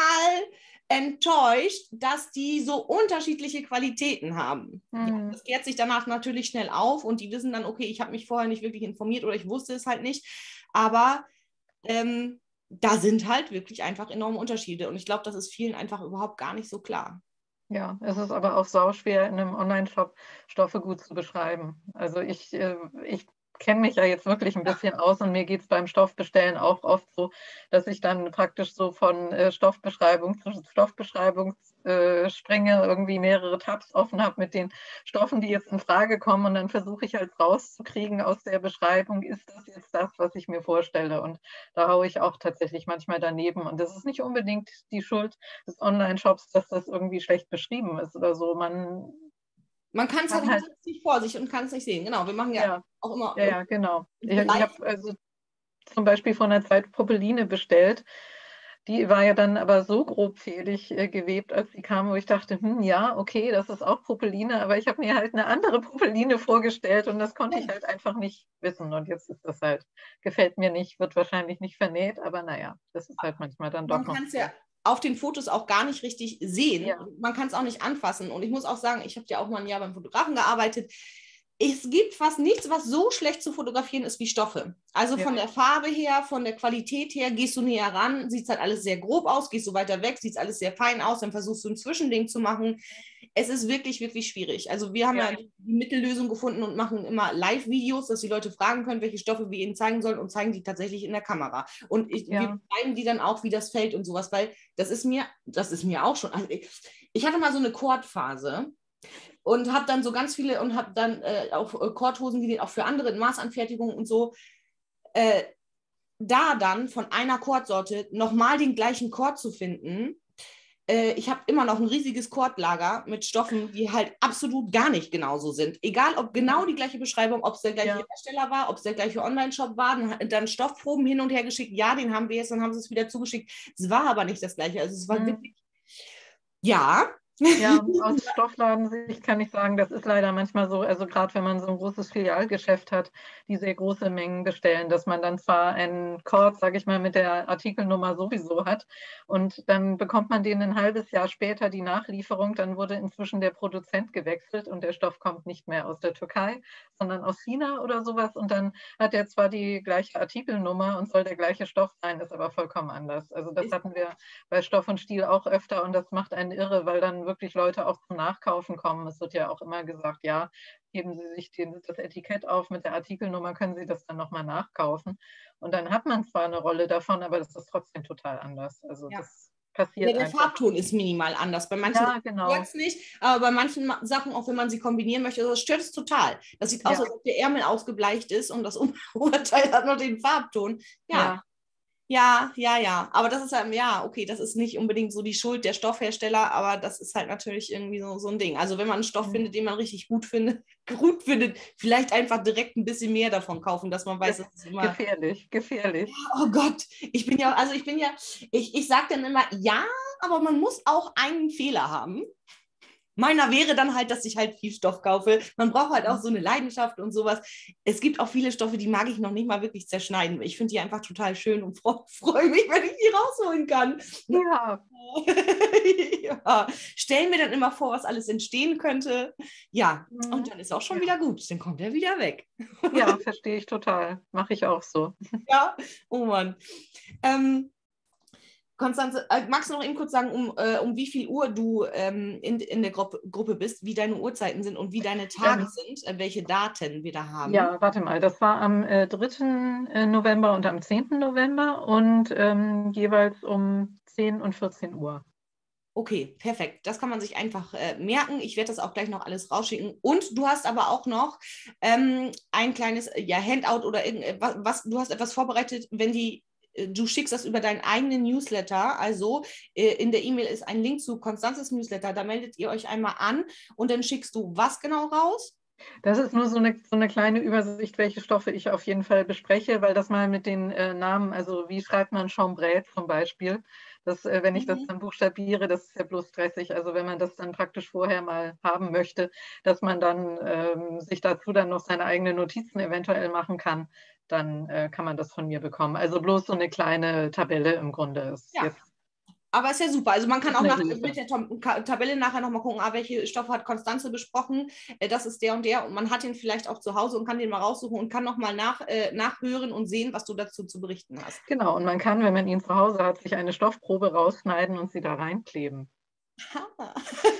enttäuscht, dass die so unterschiedliche Qualitäten haben. Mhm. Ja, das klärt sich danach natürlich schnell auf und die wissen dann, okay, ich habe mich vorher nicht wirklich informiert oder ich wusste es halt nicht, aber ähm, da sind halt wirklich einfach enorme Unterschiede. Und ich glaube, das ist vielen einfach überhaupt gar nicht so klar. Ja, es ist aber auch sauschwer, in einem Online-Shop Stoffe gut zu beschreiben. Also ich, ich kenne mich ja jetzt wirklich ein bisschen aus und mir geht es beim Stoffbestellen auch oft so, dass ich dann praktisch so von äh, Stoffbeschreibung zu Stoffbeschreibung äh, springe, irgendwie mehrere Tabs offen habe mit den Stoffen, die jetzt in Frage kommen und dann versuche ich halt rauszukriegen aus der Beschreibung, ist das jetzt das, was ich mir vorstelle, und da haue ich auch tatsächlich manchmal daneben und das ist nicht unbedingt die Schuld des Online-Shops, dass das irgendwie schlecht beschrieben ist oder so. Man Man kann es halt, halt nicht vor sich und kann es nicht sehen. Genau, wir machen ja, ja auch immer. Ja, ja, genau. Ich, ich habe also zum Beispiel vor einer Zeit Popeline bestellt. Die war ja dann aber so grobfädig äh, gewebt, als sie kam, wo ich dachte, hm, ja, okay, das ist auch Popeline, aber ich habe mir halt eine andere Popeline vorgestellt und das konnte ich halt einfach nicht wissen. Und jetzt ist das halt, gefällt mir nicht, wird wahrscheinlich nicht vernäht, aber naja, das ist halt manchmal dann doch Man noch. Man kann es ja auf den Fotos auch gar nicht richtig sehen. Ja. Man kann es auch nicht anfassen. Und ich muss auch sagen, ich habe ja auch mal ein Jahr beim Fotografen gearbeitet. Es gibt fast nichts, was so schlecht zu fotografieren ist wie Stoffe. Also von ja. der Farbe her, von der Qualität her, gehst du näher ran, sieht es halt alles sehr grob aus, gehst du weiter weg, sieht es alles sehr fein aus, dann versuchst du ein Zwischending zu machen. Es ist wirklich, wirklich schwierig. Also wir haben ja, ja die Mittellösung gefunden und machen immer Live-Videos, dass die Leute fragen können, welche Stoffe wir ihnen zeigen sollen und zeigen die tatsächlich in der Kamera. Und ich, ja. wir zeigen die dann auch, wie das fällt und sowas, weil das ist mir, das ist mir auch schon, also ich, ich hatte mal so eine Kordphase, und habe dann so ganz viele und habe dann äh, auch äh, Kordhosen genäht, auch für andere in Maßanfertigungen und so. Äh, da dann von einer Kordsorte nochmal den gleichen Kord zu finden. Äh, ich habe immer noch ein riesiges Kordlager mit Stoffen, die halt absolut gar nicht genauso sind. Egal, ob genau die gleiche Beschreibung, ob es der gleiche ja. Hersteller war, ob es der gleiche Online-Shop war, dann, dann Stoffproben hin und her geschickt. Ja, den haben wir jetzt, dann haben sie es wieder zugeschickt. Es war aber nicht das gleiche. Also es war mhm. wirklich, ja, Ja, aus Stoffladensicht kann ich sagen, das ist leider manchmal so, also gerade wenn man so ein großes Filialgeschäft hat, die sehr große Mengen bestellen, dass man dann zwar einen Kord, sage ich mal, mit der Artikelnummer sowieso hat und dann bekommt man den ein halbes Jahr später die Nachlieferung, dann wurde inzwischen der Produzent gewechselt und der Stoff kommt nicht mehr aus der Türkei, sondern aus China oder sowas und dann hat er zwar die gleiche Artikelnummer und soll der gleiche Stoff sein, ist aber vollkommen anders. Also das hatten wir bei Stoff und Stil auch öfter und das macht einen irre, weil dann wirklich Leute auch zum Nachkaufen kommen. Es wird ja auch immer gesagt, ja, heben Sie sich den, das Etikett auf mit der Artikelnummer, können Sie das dann nochmal nachkaufen. Und dann hat man zwar eine Rolle davon, aber das ist trotzdem total anders. Also ja. das passiert ja, der einfach. Farbton ist minimal anders. Bei manchen ja, genau. stört es nicht, aber bei manchen Sachen, auch wenn man sie kombinieren möchte, das stört es total. Das sieht aus, ja. als ob der Ärmel ausgebleicht ist und das Oberteil hat noch den Farbton. Ja. ja. Ja, ja, ja. Aber das ist ja, ja, okay, das ist nicht unbedingt so die Schuld der Stoffhersteller, aber das ist halt natürlich irgendwie so, so ein Ding. Also wenn man einen Stoff mhm. findet, den man richtig gut findet, gut findet, vielleicht einfach direkt ein bisschen mehr davon kaufen, dass man weiß, das ist immer gefährlich, gefährlich. Oh Gott, ich bin ja, also ich bin ja, ich, ich sage dann immer, ja, aber man muss auch einen Fehler haben. Meiner wäre dann halt, dass ich halt viel Stoff kaufe. Man braucht halt auch Mhm. so eine Leidenschaft und sowas. Es gibt auch viele Stoffe, die mag ich noch nicht mal wirklich zerschneiden. Ich finde die einfach total schön und freue freu mich, wenn ich die rausholen kann. Ja. Ja. Stellen mir dann immer vor, was alles entstehen könnte. Ja, und Mhm. dann ist auch schon Ja. wieder gut. Dann kommt er wieder weg. Ja, verstehe ich total. Mache ich auch so. Ja, oh Mann. Ähm, Konstanze, äh, magst du noch eben kurz sagen, um, äh, um wie viel Uhr du ähm, in, in der Gruppe, Gruppe bist, wie deine Uhrzeiten sind und wie deine Tage Ähm, sind, äh, welche Daten wir da haben? ja, warte mal, das war am äh, dritten November und am zehnten November und ähm, jeweils um zehn und vierzehn Uhr. Okay, perfekt. Das kann man sich einfach äh, merken. Ich werde das auch gleich noch alles rausschicken. Und du hast aber auch noch ähm, ein kleines ja, Handout oder irgendwas, was, du hast etwas vorbereitet, wenn die, äh, du schickst das über deinen eigenen Newsletter. Also äh, in der E-Mail ist ein Link zu Konstanzes Newsletter. Da meldet ihr euch einmal an und dann schickst du was genau raus? Das ist nur so eine, so eine kleine Übersicht, welche Stoffe ich auf jeden Fall bespreche, weil das mal mit den äh, Namen, also wie schreibt man Chambray zum Beispiel, das, äh, wenn ich das Mhm. dann buchstabiere, das ist ja bloß stressig. Also wenn man das dann praktisch vorher mal haben möchte, dass man dann ähm, sich dazu dann noch seine eigenen Notizen eventuell machen kann, dann äh, kann man das von mir bekommen. Also bloß so eine kleine Tabelle im Grunde ist Ja, jetzt aber ist ja super. Also man kann ist auch eine nach, Hilfe. mit der Tom Tabelle nachher nochmal gucken, ah, welche Stoffe hat Konstanze besprochen. Äh, das ist der und der. Und man hat den vielleicht auch zu Hause und kann den mal raussuchen und kann nochmal nach, äh, nachhören und sehen, was du dazu zu berichten hast. Genau, und man kann, wenn man ihn zu Hause hat, sich eine Stoffprobe rausschneiden und sie da reinkleben Ah.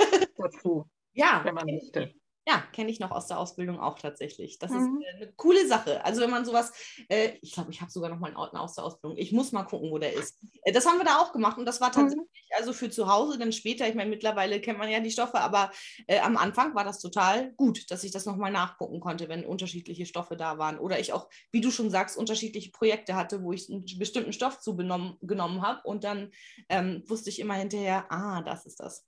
dazu, Ja, wenn man kenn möchte. ich, ja, kenne ich noch aus der Ausbildung auch tatsächlich. Das ist Mhm. äh, eine coole Sache. Also wenn man sowas, äh, ich glaube, ich habe sogar noch mal einen Ordner aus der Ausbildung. Ich muss mal gucken, wo der ist. Äh, das haben wir da auch gemacht und das war Mhm. tatsächlich, also für zu Hause, dann später, ich meine, mittlerweile kennt man ja die Stoffe, aber äh, am Anfang war das total gut, dass ich das nochmal nachgucken konnte, wenn unterschiedliche Stoffe da waren. Oder ich auch, wie du schon sagst, unterschiedliche Projekte hatte, wo ich einen bestimmten Stoff zu benommen, genommen habe und dann ähm, wusste ich immer hinterher, ah, das ist das.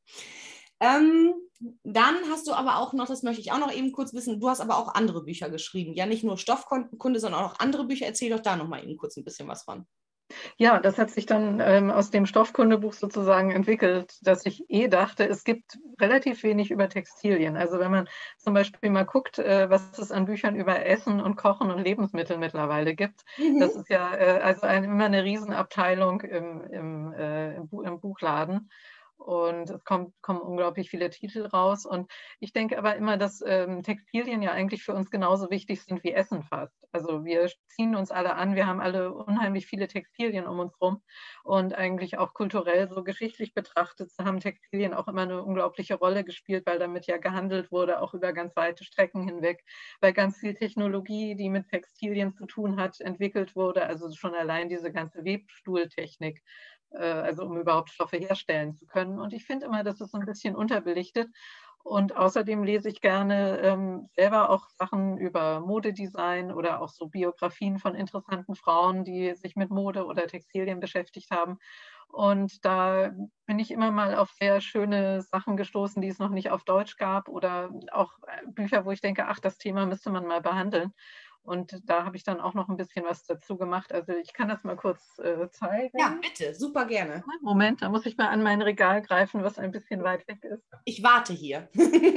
Ähm, Dann hast du aber auch noch, das möchte ich auch noch eben kurz wissen, du hast aber auch andere Bücher geschrieben. Ja, nicht nur Stoffkunde, sondern auch andere Bücher. Erzähl doch da noch mal eben kurz ein bisschen was von. Ja, das hat sich dann ähm, aus dem Stoffkundebuch sozusagen entwickelt, dass ich eh dachte, es gibt relativ wenig über Textilien. Also wenn man zum Beispiel mal guckt, äh, was es an Büchern über Essen und Kochen und Lebensmittel mittlerweile gibt, Mhm. das ist ja äh, also ein, immer eine Riesenabteilung im, im, äh, im, Bu im Buchladen. Und es kommt, kommen unglaublich viele Titel raus. Und ich denke aber immer, dass ähm, Textilien ja eigentlich für uns genauso wichtig sind wie Essen fast. Also wir ziehen uns alle an, wir haben alle unheimlich viele Textilien um uns rum. Und eigentlich auch kulturell, so geschichtlich betrachtet, haben Textilien auch immer eine unglaubliche Rolle gespielt, weil damit ja gehandelt wurde, auch über ganz weite Strecken hinweg, weil ganz viel Technologie, die mit Textilien zu tun hat, entwickelt wurde. Also schon allein diese ganze Webstuhltechnik, also um überhaupt Stoffe herstellen zu können. Und ich finde immer, das ist so ein bisschen unterbelichtet. Und außerdem lese ich gerne ähm, selber auch Sachen über Modedesign oder auch so Biografien von interessanten Frauen, die sich mit Mode oder Textilien beschäftigt haben. Und da bin ich immer mal auf sehr schöne Sachen gestoßen, die es noch nicht auf Deutsch gab oder auch Bücher, wo ich denke, ach, das Thema müsste man mal behandeln. Und da habe ich dann auch noch ein bisschen was dazu gemacht. Also ich kann das mal kurz äh, Ja, zeigen. bitte, super gerne. Moment, da muss ich mal an mein Regal greifen, was ein bisschen weit weg ist. Ich warte hier.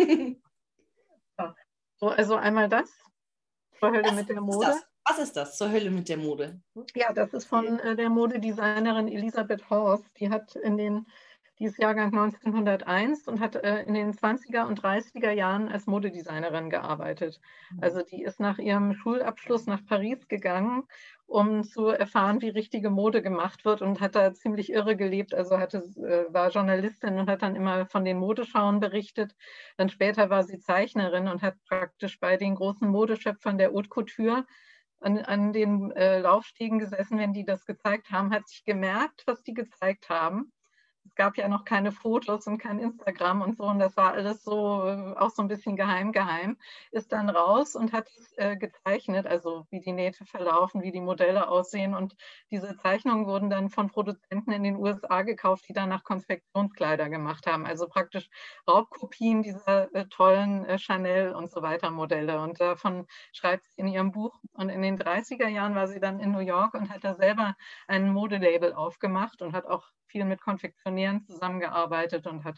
Ja. So, also einmal das, zur Hölle mit der Was ist Mode. das? Was ist das zur Hölle mit der Mode? Ja, das ist von äh, der Modedesignerin Elisabeth Horst. Die hat in den, die ist Jahrgang neunzehnhunderteins und hat äh, in den zwanziger und dreißiger Jahren als Modedesignerin gearbeitet. Also die ist nach ihrem Schulabschluss nach Paris gegangen, um zu erfahren, wie richtige Mode gemacht wird und hat da ziemlich irre gelebt. Also hatte, äh, war Journalistin und hat dann immer von den Modeschauen berichtet. Dann später war sie Zeichnerin und hat praktisch bei den großen Modeschöpfern der Haute Couture an, an den äh, Laufstiegen gesessen, wenn die das gezeigt haben, hat sich gemerkt, was die gezeigt haben. Es gab ja noch keine Fotos und kein Instagram und so, und das war alles so äh, auch so ein bisschen geheim, geheim. Ist dann raus und hat es äh, gezeichnet, also wie die Nähte verlaufen, wie die Modelle aussehen. Und diese Zeichnungen wurden dann von Produzenten in den U S A gekauft, die danach Konfektionskleider gemacht haben. Also praktisch Raubkopien dieser äh, tollen äh, Chanel und so weiter Modelle. Und davon schreibt sie in ihrem Buch. Und in den dreißiger Jahren war sie dann in New York und hat da selber ein Modelabel aufgemacht und hat auch viel mit Konfektionieren zusammengearbeitet und hat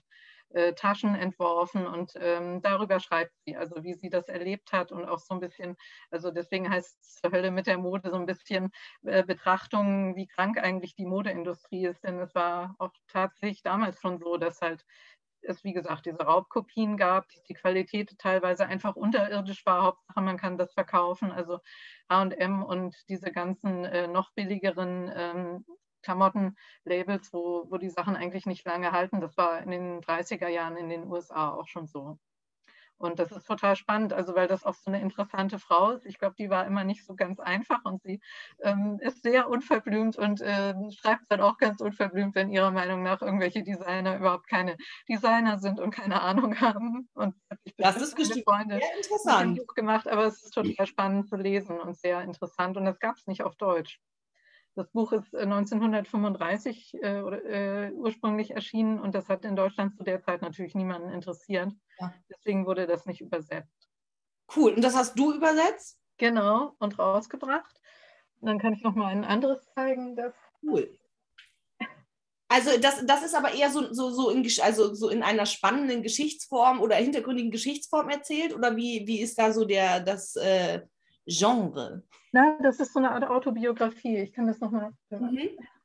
äh, Taschen entworfen und ähm, darüber schreibt sie, also wie sie das erlebt hat und auch so ein bisschen, also deswegen heißt es zur Hölle mit der Mode, so ein bisschen äh, Betrachtungen, wie krank eigentlich die Modeindustrie ist, denn es war auch tatsächlich damals schon so, dass halt es, wie gesagt, diese Raubkopien gab, dass die Qualität teilweise einfach unterirdisch war. Hauptsache, man kann das verkaufen. Also H und M und diese ganzen äh, noch billigeren ähm, Klamottenlabels, wo, wo die Sachen eigentlich nicht lange halten. Das war in den dreißiger Jahren in den U S A auch schon so. Und das ist total spannend, also weil das auch so eine interessante Frau ist. Ich glaube, die war immer nicht so ganz einfach und sie ähm, ist sehr unverblümt und äh, schreibt dann auch ganz unverblümt, wenn ihrer Meinung nach irgendwelche Designer überhaupt keine Designer sind und keine Ahnung haben. Und das ist bestimmt Freunde sehr interessant Buch gemacht, aber es ist total spannend zu lesen und sehr interessant. Und das gab es nicht auf Deutsch. Das Buch ist neunzehnhundertfünfunddreißig äh, äh, ursprünglich erschienen und das hat in Deutschland zu der Zeit natürlich niemanden interessiert. Ja. Deswegen wurde das nicht übersetzt. Cool. Und das hast du übersetzt? Genau, und rausgebracht. Und dann kann ich noch mal ein anderes zeigen. Das cool. Also das, das ist aber eher so, so, so, in, also so in einer spannenden Geschichtsform oder hintergründigen Geschichtsform erzählt? Oder wie, wie ist da so der, das äh, Genre? Na, das ist so eine Art Autobiografie. Ich kann das nochmal. Mhm.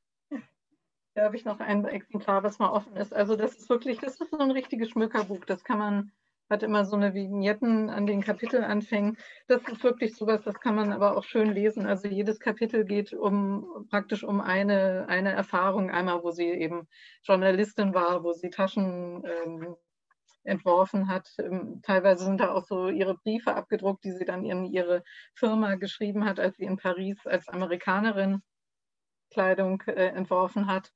Da habe ich noch ein Exemplar, was mal offen ist. Also das ist wirklich, das ist so ein richtiges Schmökerbuch. Das kann man, hat immer so eine Vignetten an den Kapitelanfängen. Das ist wirklich sowas, das kann man aber auch schön lesen. Also jedes Kapitel geht um praktisch um eine, eine Erfahrung. Einmal, wo sie eben Journalistin war, wo sie Taschen ähm, entworfen hat. Teilweise sind da auch so ihre Briefe abgedruckt, die sie dann in ihre Firma geschrieben hat, als sie in Paris als Amerikanerin Kleidung äh, entworfen hat.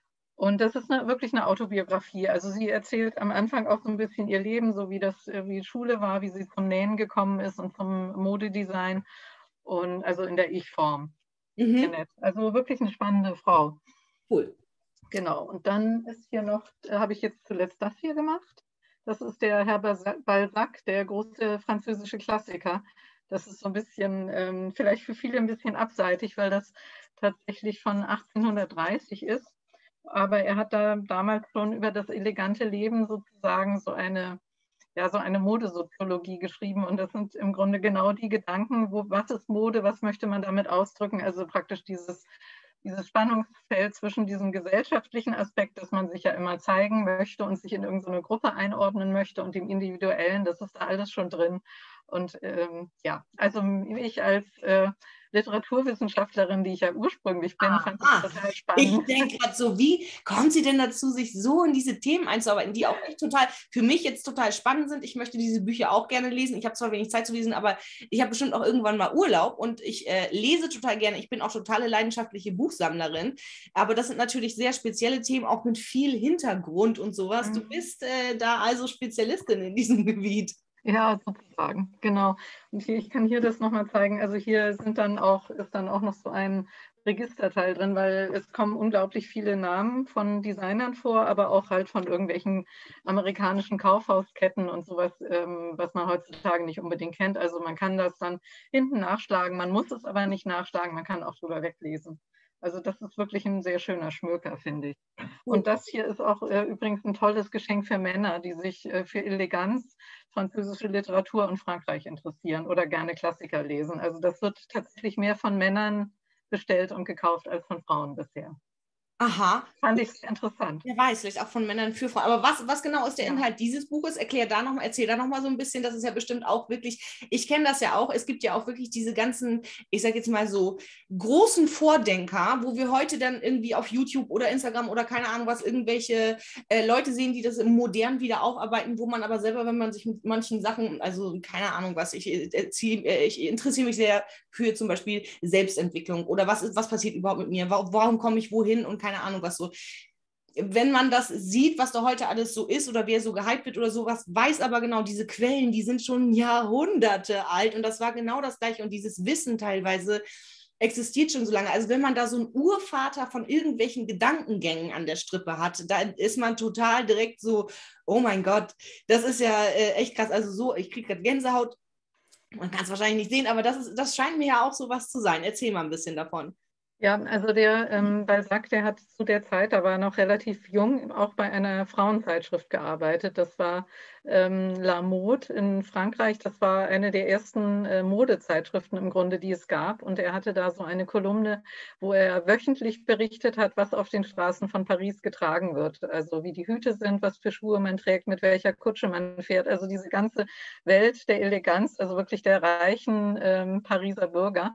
Und das ist eine, wirklich eine Autobiografie. Also sie erzählt am Anfang auch so ein bisschen ihr Leben, so wie das wie Schule war, wie sie zum Nähen gekommen ist und zum Modedesign und also in der Ich-Form. Mhm. Also wirklich eine spannende Frau. Cool. Genau. Und dann ist hier noch, äh, habe ich jetzt zuletzt das hier gemacht. Das ist der Herr Balzac, der große französische Klassiker. Das ist so ein bisschen, ähm, vielleicht für viele ein bisschen abseitig, weil das tatsächlich von achtzehnhundertdreißig ist. Aber er hat da damals schon über das elegante Leben sozusagen so eine, ja, so eine Modesoziologie geschrieben. Und das sind im Grunde genau die Gedanken, wo, was ist Mode, was möchte man damit ausdrücken? Also praktisch dieses dieses Spannungsfeld zwischen diesem gesellschaftlichen Aspekt, dass man sich ja immer zeigen möchte und sich in irgendeine Gruppe einordnen möchte und dem Individuellen, das ist da alles schon drin. Und ähm, ja, also ich als äh, Literaturwissenschaftlerin, die ich ja ursprünglich bin, Aha. fand das total spannend. Ich denke gerade so, wie kommt sie denn dazu, sich so in diese Themen einzuarbeiten, die auch echt total, für mich jetzt total spannend sind. Ich möchte diese Bücher auch gerne lesen. Ich habe zwar wenig Zeit zu lesen, aber ich habe bestimmt auch irgendwann mal Urlaub und ich äh, lese total gerne. Ich bin auch totale leidenschaftliche Buchsammlerin, aber das sind natürlich sehr spezielle Themen, auch mit viel Hintergrund und sowas. Mhm. Du bist äh, da also Spezialistin in diesem Gebiet. Ja, sozusagen, genau. Und hier, ich kann hier das nochmal zeigen. Also hier sind dann auch, ist dann auch noch so ein Registerteil drin, weil es kommen unglaublich viele Namen von Designern vor, aber auch halt von irgendwelchen amerikanischen Kaufhausketten und sowas, ähm, was man heutzutage nicht unbedingt kennt. Also man kann das dann hinten nachschlagen, man muss es aber nicht nachschlagen, man kann auch drüber weglesen. Also das ist wirklich ein sehr schöner Schmöker, finde ich. Und das hier ist auch äh, übrigens ein tolles Geschenk für Männer, die sich äh, für Eleganz, französische Literatur und Frankreich interessieren oder gerne Klassiker lesen. Also das wird tatsächlich mehr von Männern bestellt und gekauft als von Frauen bisher. Aha. Fand ich sehr interessant. Wer weiß, vielleicht auch von Männern für Frauen. Aber was, was genau ist der ja. Inhalt dieses Buches? Erklär da noch mal, erzähl da noch mal so ein bisschen. Das ist ja bestimmt auch wirklich, ich kenne das ja auch, es gibt ja auch wirklich diese ganzen, ich sage jetzt mal so, großen Vordenker, wo wir heute dann irgendwie auf YouTube oder Instagram oder keine Ahnung was, irgendwelche äh, Leute sehen, die das im Modern wieder aufarbeiten, wo man aber selber, wenn man sich mit manchen Sachen, also keine Ahnung was, ich, äh, ich interessiere mich sehr für zum Beispiel Selbstentwicklung oder was, ist, was passiert überhaupt mit mir, warum, warum komme ich wohin und keine Ahnung was so. Wenn man das sieht, was da heute alles so ist oder wer so gehypt wird oder sowas, weiß aber genau, diese Quellen, die sind schon Jahrhunderte alt und das war genau das Gleiche und dieses Wissen teilweise existiert schon so lange. Also wenn man da so einen Urvater von irgendwelchen Gedankengängen an der Strippe hat, da ist man total direkt so, oh mein Gott, das ist ja äh, echt krass. Also so, ich kriege gerade Gänsehaut, man kann es wahrscheinlich nicht sehen, aber das, ist, das scheint mir ja auch so was zu sein. Erzähl mal ein bisschen davon. Ja, also der ähm, Balzac, der hat zu der Zeit, da war er noch relativ jung, auch bei einer Frauenzeitschrift gearbeitet. Das war ähm, La Mode in Frankreich. Das war eine der ersten äh, Modezeitschriften im Grunde, die es gab. Und er hatte da so eine Kolumne, wo er wöchentlich berichtet hat, was auf den Straßen von Paris getragen wird. Also wie die Hüte sind, was für Schuhe man trägt, mit welcher Kutsche man fährt. Also diese ganze Welt der Eleganz, also wirklich der reichen ähm, Pariser Bürger.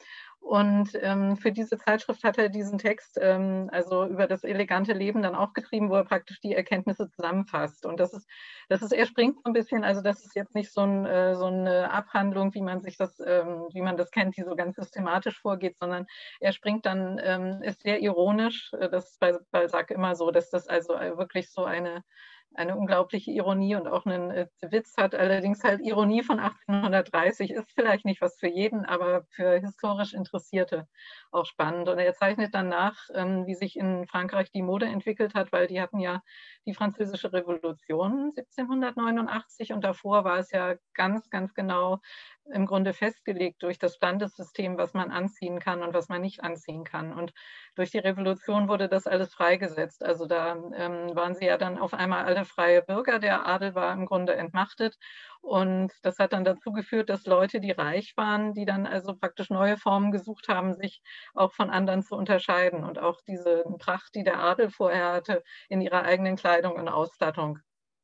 Und ähm, für diese Zeitschrift hat er diesen Text, ähm, also über das elegante Leben, dann auch geschrieben, wo er praktisch die Erkenntnisse zusammenfasst. Und das ist, das ist, er springt so ein bisschen, also das ist jetzt nicht so, ein, äh, so eine Abhandlung, wie man sich das, ähm, wie man das kennt, die so ganz systematisch vorgeht, sondern er springt dann, ähm, ist sehr ironisch. Das ist bei Balzac immer so, dass das also wirklich so eine eine unglaubliche Ironie und auch einen äh, Witz hat. Allerdings halt Ironie von achtzehnhundertdreißig ist vielleicht nicht was für jeden, aber für historisch Interessierte auch spannend. Und er zeichnet dann nach, ähm, wie sich in Frankreich die Mode entwickelt hat, weil die hatten ja die Französische Revolution siebzehnhundertneunundachtzig und davor war es ja ganz, ganz genau im Grunde festgelegt durch das Standessystem, was man anziehen kann und was man nicht anziehen kann. Und durch die Revolution wurde das alles freigesetzt. Also da ähm, waren sie ja dann auf einmal alle freie Bürger. Der Adel war im Grunde entmachtet. Und das hat dann dazu geführt, dass Leute, die reich waren, die dann also praktisch neue Formen gesucht haben, sich auch von anderen zu unterscheiden. Und auch diese Pracht, die der Adel vorher hatte, in ihrer eigenen Kleidung und Ausstattung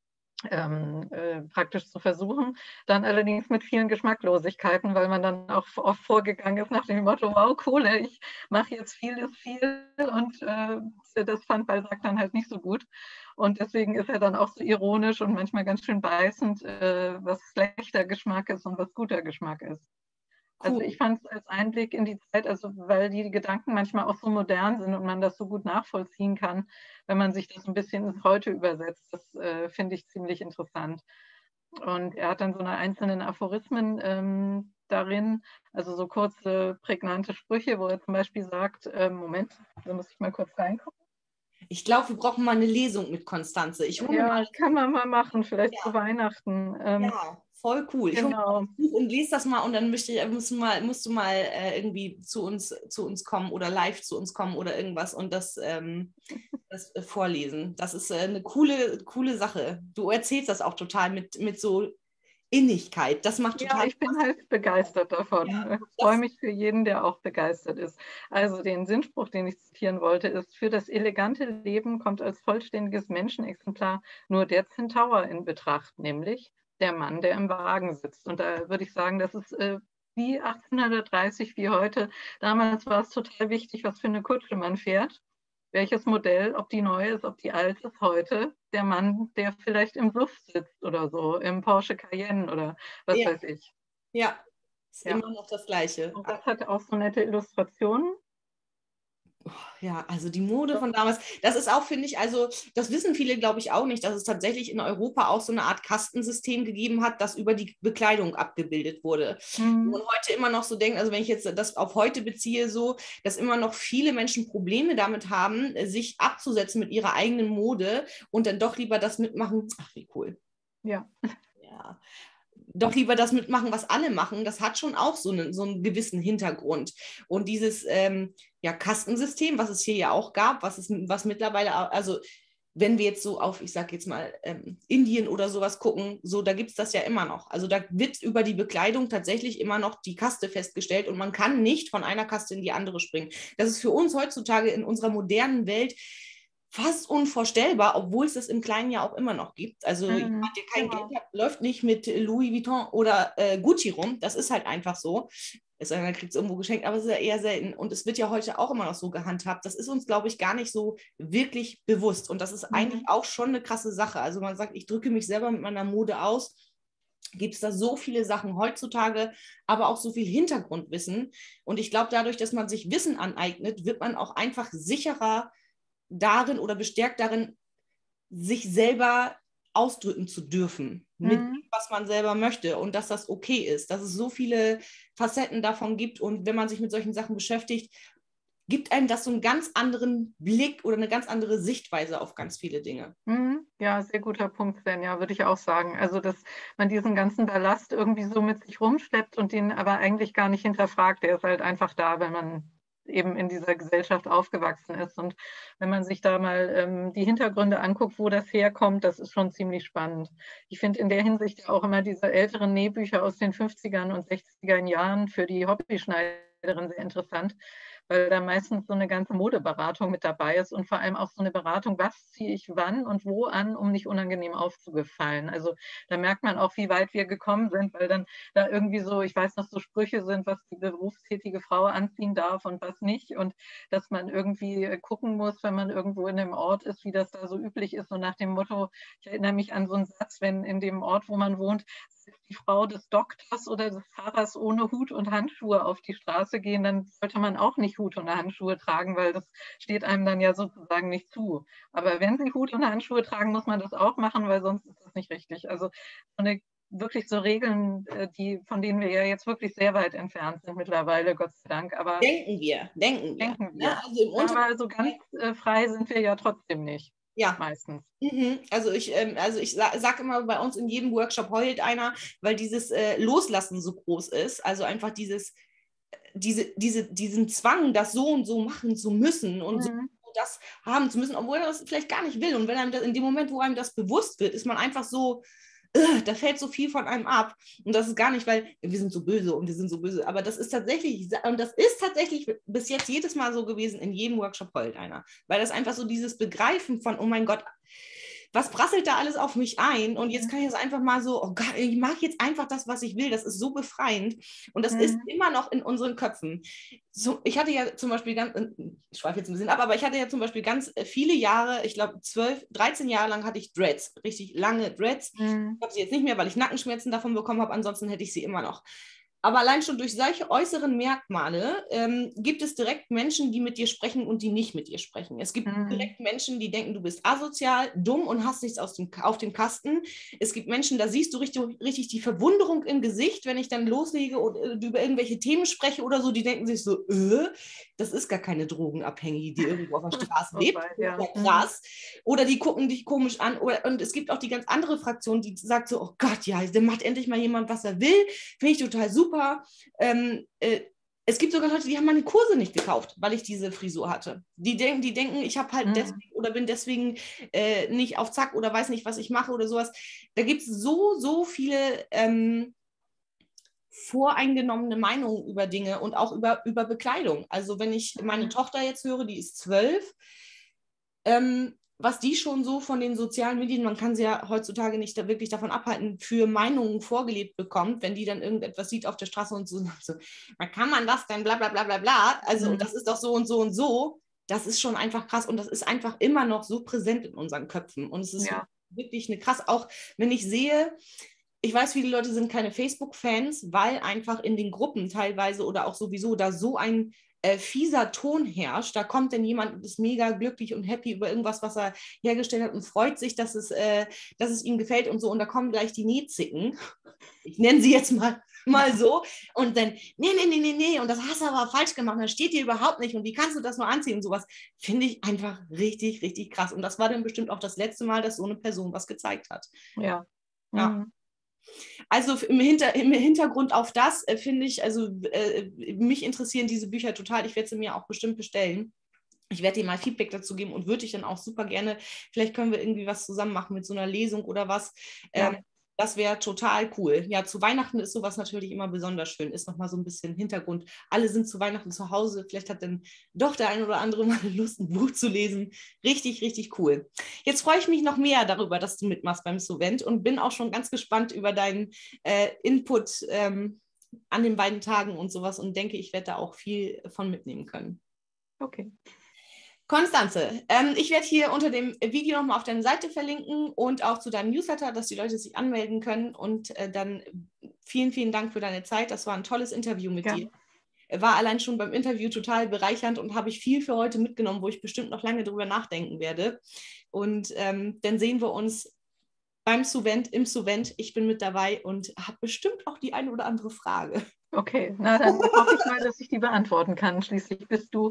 ähm, äh, praktisch zu versuchen. Dann allerdings mit vielen Geschmacklosigkeiten, weil man dann auch oft vorgegangen ist nach dem Motto, wow, Kohle, ich mache jetzt viel ist viel und äh, das fand Balzac dann halt nicht so gut. Und deswegen ist er dann auch so ironisch und manchmal ganz schön beißend, äh, was schlechter Geschmack ist und was guter Geschmack ist. Also Cool. ich fand es als Einblick in die Zeit, also weil die Gedanken manchmal auch so modern sind und man das so gut nachvollziehen kann, wenn man sich das ein bisschen ins Heute übersetzt. Das äh, finde ich ziemlich interessant. Und er hat dann so eine einzelnen Aphorismen ähm, darin, also so kurze, prägnante Sprüche, wo er zum Beispiel sagt, äh, Moment, da muss ich mal kurz reingucken. Ich glaube, wir brauchen mal eine Lesung mit Konstanze. Ich hole mir mal. Ja, kann man mal machen, vielleicht zu Ja, Weihnachten. Ähm, ja, voll cool. Ich hole mir mal genau. das Buch und lese das mal und dann möchte ich, musst du mal, musst du mal äh, irgendwie zu uns, zu uns kommen oder live zu uns kommen oder irgendwas und das, ähm, das äh, vorlesen. Das ist äh, eine coole, coole Sache. Du erzählst das auch total mit, mit so Innigkeit. Das macht Ja, total ich bin Spaß. halt begeistert Ja, davon. Ich freue das, mich für jeden, der auch begeistert ist. Also den Sinnspruch, den ich zitieren wollte, ist: Für das elegante Leben kommt als vollständiges Menschenexemplar nur der Zentaur in Betracht, nämlich der Mann, der im Wagen sitzt. Und da würde ich sagen, das ist äh, wie achtzehnhundertdreißig, wie heute. Damals war es total wichtig, was für eine Kutsche man fährt, welches Modell, ob die neu ist, ob die alt ist. Heute der Mann, der vielleicht im Suff sitzt oder so, im Porsche Cayenne oder was ja, weiß ich. ja, ist Ja. immer noch das Gleiche. Und das hat auch so nette Illustrationen. Ja, also die Mode So. von damals, das ist auch, finde ich, also das wissen viele, glaube ich, auch nicht, dass es tatsächlich in Europa auch so eine Art Kastensystem gegeben hat, das über die Bekleidung abgebildet wurde. Wo Mhm. man heute immer noch so denkt, also wenn ich jetzt das auf heute beziehe, so, dass immer noch viele Menschen Probleme damit haben, sich abzusetzen mit ihrer eigenen Mode und dann doch lieber das mitmachen. Ach, wie cool. Ja. Ja, doch lieber das mitmachen, was alle machen, das hat schon auch so einen, so einen gewissen Hintergrund. Und dieses ähm, ja, Kastensystem, was es hier ja auch gab, was, es, was mittlerweile, also wenn wir jetzt so auf, ich sage jetzt mal, ähm, Indien oder sowas gucken, so da gibt es das ja immer noch. Also da wird über die Bekleidung tatsächlich immer noch die Kaste festgestellt und man kann nicht von einer Kaste in die andere springen. Das ist für uns heutzutage in unserer modernen Welt fast unvorstellbar, obwohl es das im Kleinen ja auch immer noch gibt. Also jemand, Mhm. der kein Geld Genau. hat, läuft nicht mit Louis Vuitton oder äh, Gucci rum. Das ist halt einfach so. Es sei denn, man kriegt es irgendwo geschenkt, aber es ist ja eher selten. Und es wird ja heute auch immer noch so gehandhabt. Das ist uns, glaube ich, gar nicht so wirklich bewusst. Und das ist eigentlich Mhm. auch schon eine krasse Sache. Also man sagt, ich drücke mich selber mit meiner Mode aus. Gibt es da so viele Sachen heutzutage, aber auch so viel Hintergrundwissen. Und ich glaube, dadurch, dass man sich Wissen aneignet, wird man auch einfach sicherer darin oder bestärkt darin, sich selber ausdrücken zu dürfen mit dem, Mhm. was man selber möchte und dass das okay ist, dass es so viele Facetten davon gibt und wenn man sich mit solchen Sachen beschäftigt, gibt einem das so einen ganz anderen Blick oder eine ganz andere Sichtweise auf ganz viele Dinge. Mhm. Ja, sehr guter Punkt, Sven. Ja, würde ich auch sagen. Also, dass man diesen ganzen Ballast irgendwie so mit sich rumschleppt und den aber eigentlich gar nicht hinterfragt. Der ist halt einfach da, wenn man eben in dieser Gesellschaft aufgewachsen ist. Und wenn man sich da mal ähm, die Hintergründe anguckt, wo das herkommt, das ist schon ziemlich spannend. Ich finde in der Hinsicht auch immer diese älteren Nähbücher aus den fünfzigern und sechzigern Jahren für die Hobbyschneiderin sehr interessant, weil da meistens so eine ganze Modeberatung mit dabei ist und vor allem auch so eine Beratung, was ziehe ich wann und wo an, um nicht unangenehm aufzugefallen. Also da merkt man auch, wie weit wir gekommen sind, weil dann da irgendwie so, ich weiß noch, so Sprüche sind, was die berufstätige Frau anziehen darf und was nicht, und dass man irgendwie gucken muss, wenn man irgendwo in einem Ort ist, wie das da so üblich ist, so nach dem Motto, ich erinnere mich an so einen Satz, wenn in dem Ort, wo man wohnt, die Frau des Doktors oder des Pfarrers ohne Hut und Handschuhe auf die Straße gehen, dann sollte man auch nicht Hut und Handschuhe tragen, weil das steht einem dann ja sozusagen nicht zu. Aber wenn Sie Hut und Handschuhe tragen, muss man das auch machen, weil sonst ist das nicht richtig. Also so eine, wirklich so Regeln, die, von denen wir ja jetzt wirklich sehr weit entfernt sind mittlerweile, Gott sei Dank. Aber denken wir, denken wir. Denken wir. Ja, also im aber so ganz äh, frei sind wir ja trotzdem nicht. Ja, meistens. Mhm. Also ich, ähm, also ich sa sage immer, bei uns in jedem Workshop heult einer, weil dieses äh, Loslassen so groß ist. Also einfach dieses, diese, diese, diesen Zwang, das so und so machen zu müssen und so Mhm. das haben zu müssen, obwohl er das vielleicht gar nicht will. Und wenn einem das, in dem Moment, wo einem das bewusst wird, ist man einfach so, äh, da fällt so viel von einem ab. Und das ist gar nicht, weil wir sind so böse und wir sind so böse. Aber das ist tatsächlich, und das ist tatsächlich bis jetzt jedes Mal so gewesen, in jedem Workshop heult einer. Weil das einfach so dieses Begreifen von, oh mein Gott, was prasselt da alles auf mich ein? Und jetzt kann ich das einfach mal so, oh Gott, ich mache jetzt einfach das, was ich will. Das ist so befreiend. Und das mhm. ist immer noch in unseren Köpfen. So, ich hatte ja zum Beispiel ganz, ich schweife jetzt ein bisschen ab, aber ich hatte ja zum Beispiel ganz viele Jahre, ich glaube zwölf, dreizehn Jahre lang hatte ich Dreads, richtig lange Dreads. Mhm. Ich habe sie jetzt nicht mehr, weil ich Nackenschmerzen davon bekommen habe. Ansonsten hätte ich sie immer noch. Aber allein schon durch solche äußeren Merkmale ähm, gibt es direkt Menschen, die mit dir sprechen und die nicht mit dir sprechen. Es gibt mhm. direkt Menschen, die denken, du bist asozial, dumm und hast nichts aus dem, auf dem Kasten. Es gibt Menschen, da siehst du richtig, richtig die Verwunderung im Gesicht, wenn ich dann loslege und äh, über irgendwelche Themen spreche oder so, die denken sich so, äh, das ist gar keine Drogenabhängige, die irgendwo auf der Straße lebt. Oh, ja. Ja krass. Mhm. Oder die gucken dich komisch an. Oder, und es gibt auch die ganz andere Fraktion, die sagt so, oh Gott, ja, dann macht endlich mal jemand, was er will. Finde ich total super. Ähm, äh, es gibt sogar Leute, die haben meine Kurse nicht gekauft, weil ich diese Frisur hatte. Die denken, die denken, ich habe halt mhm. deswegen oder bin deswegen äh, nicht auf Zack oder weiß nicht, was ich mache oder sowas. Da gibt es so, so viele ähm, voreingenommene Meinungen über Dinge und auch über, über Bekleidung. Also wenn ich meine Tochter jetzt höre, die ist zwölf, ähm, was die schon so von den sozialen Medien, man kann sie ja heutzutage nicht da wirklich davon abhalten, für Meinungen vorgelebt bekommt, wenn die dann irgendetwas sieht auf der Straße und so, so kann man das denn, bla bla bla bla bla, also mhm. das ist doch so und so und so, das ist schon einfach krass und das ist einfach immer noch so präsent in unseren Köpfen und es ist ja. wirklich eine krass, auch wenn ich sehe, ich weiß, viele Leute sind keine Facebook-Fans, weil einfach in den Gruppen teilweise oder auch sowieso da so ein Äh, fieser Ton herrscht, da kommt dann jemand und ist mega glücklich und happy über irgendwas, was er hergestellt hat und freut sich, dass es, äh, dass es ihm gefällt und so und da kommen gleich die Nähzicken, ich nenne sie jetzt mal, mal so und dann, nee, nee, nee, nee, nee und das hast du aber falsch gemacht, das steht dir überhaupt nicht und wie kannst du das nur anziehen und sowas, finde ich einfach richtig, richtig krass und das war dann bestimmt auch das letzte Mal, dass so eine Person was gezeigt hat. Ja. Ja. Mhm. Also im, Hinter, im Hintergrund auf das äh, finde ich, also äh, mich interessieren diese Bücher total. Ich werde sie mir auch bestimmt bestellen. Ich werde dir mal Feedback dazu geben und würde ich dann auch super gerne, vielleicht können wir irgendwie was zusammen machen mit so einer Lesung oder was. Ja. Ähm, das wäre total cool. Ja, zu Weihnachten ist sowas natürlich immer besonders schön. Ist nochmal so ein bisschen Hintergrund. Alle sind zu Weihnachten zu Hause. Vielleicht hat dann doch der ein oder andere mal Lust, ein Buch zu lesen. Richtig, richtig cool. Jetzt freue ich mich noch mehr darüber, dass du mitmachst beim Suvent und bin auch schon ganz gespannt über deinen äh, Input ähm, an den beiden Tagen und sowas und denke, ich werde da auch viel von mitnehmen können. Okay. Konstanze, ähm, ich werde hier unter dem Video nochmal auf deine Seite verlinken und auch zu deinem Newsletter, dass die Leute sich anmelden können. Und äh, dann vielen, vielen Dank für deine Zeit. Das war ein tolles Interview mit ja. dir. War allein schon beim Interview total bereichernd und habe ich viel für heute mitgenommen, wo ich bestimmt noch lange drüber nachdenken werde. Und ähm, dann sehen wir uns beim Suvent, im Suvent. Ich bin mit dabei und habe bestimmt auch die eine oder andere Frage. Okay, na dann hoffe ich mal, dass ich die beantworten kann. Schließlich bist du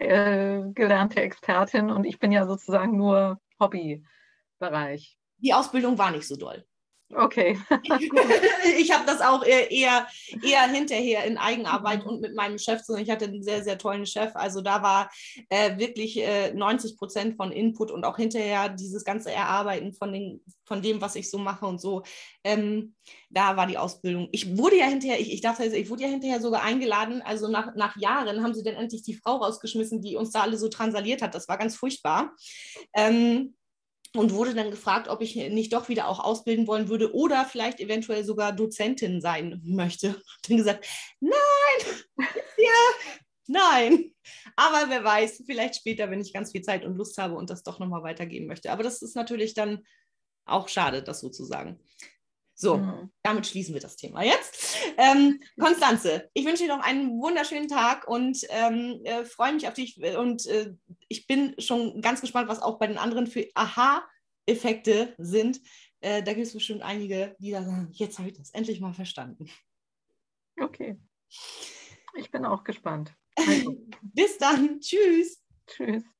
äh, gelernte Expertin und ich bin ja sozusagen nur Hobbybereich. Die Ausbildung war nicht so doll. Okay. Ich habe das auch eher, eher, eher hinterher in Eigenarbeit und mit meinem Chef, sondern ich hatte einen sehr, sehr tollen Chef. Also da war äh, wirklich äh, neunzig Prozent von Input und auch hinterher dieses ganze Erarbeiten von, den, von dem, was ich so mache und so. Ähm, da war die Ausbildung. Ich wurde ja hinterher, ich, ich dachte, ich wurde ja hinterher sogar eingeladen. Also nach, nach Jahren haben sie dann endlich die Frau rausgeschmissen, die uns da alle so transaliert hat. Das war ganz furchtbar. Ähm, und wurde dann gefragt, ob ich nicht doch wieder auch ausbilden wollen würde oder vielleicht eventuell sogar Dozentin sein möchte. Ich habe dann gesagt, nein, ja, nein. Aber wer weiß, vielleicht später, wenn ich ganz viel Zeit und Lust habe und das doch nochmal weitergeben möchte. Aber das ist natürlich dann auch schade, das sozusagen. So, mhm. Damit schließen wir das Thema jetzt. Ähm, Constanze, ich wünsche dir noch einen wunderschönen Tag und ähm, äh, freue mich auf dich. Und äh, ich bin schon ganz gespannt, was auch bei den anderen für Aha-Effekte sind. Äh, da gibt es bestimmt einige, die da sagen, jetzt habe ich das endlich mal verstanden. Okay. Ich bin auch gespannt. Also. Bis dann. Tschüss. Tschüss.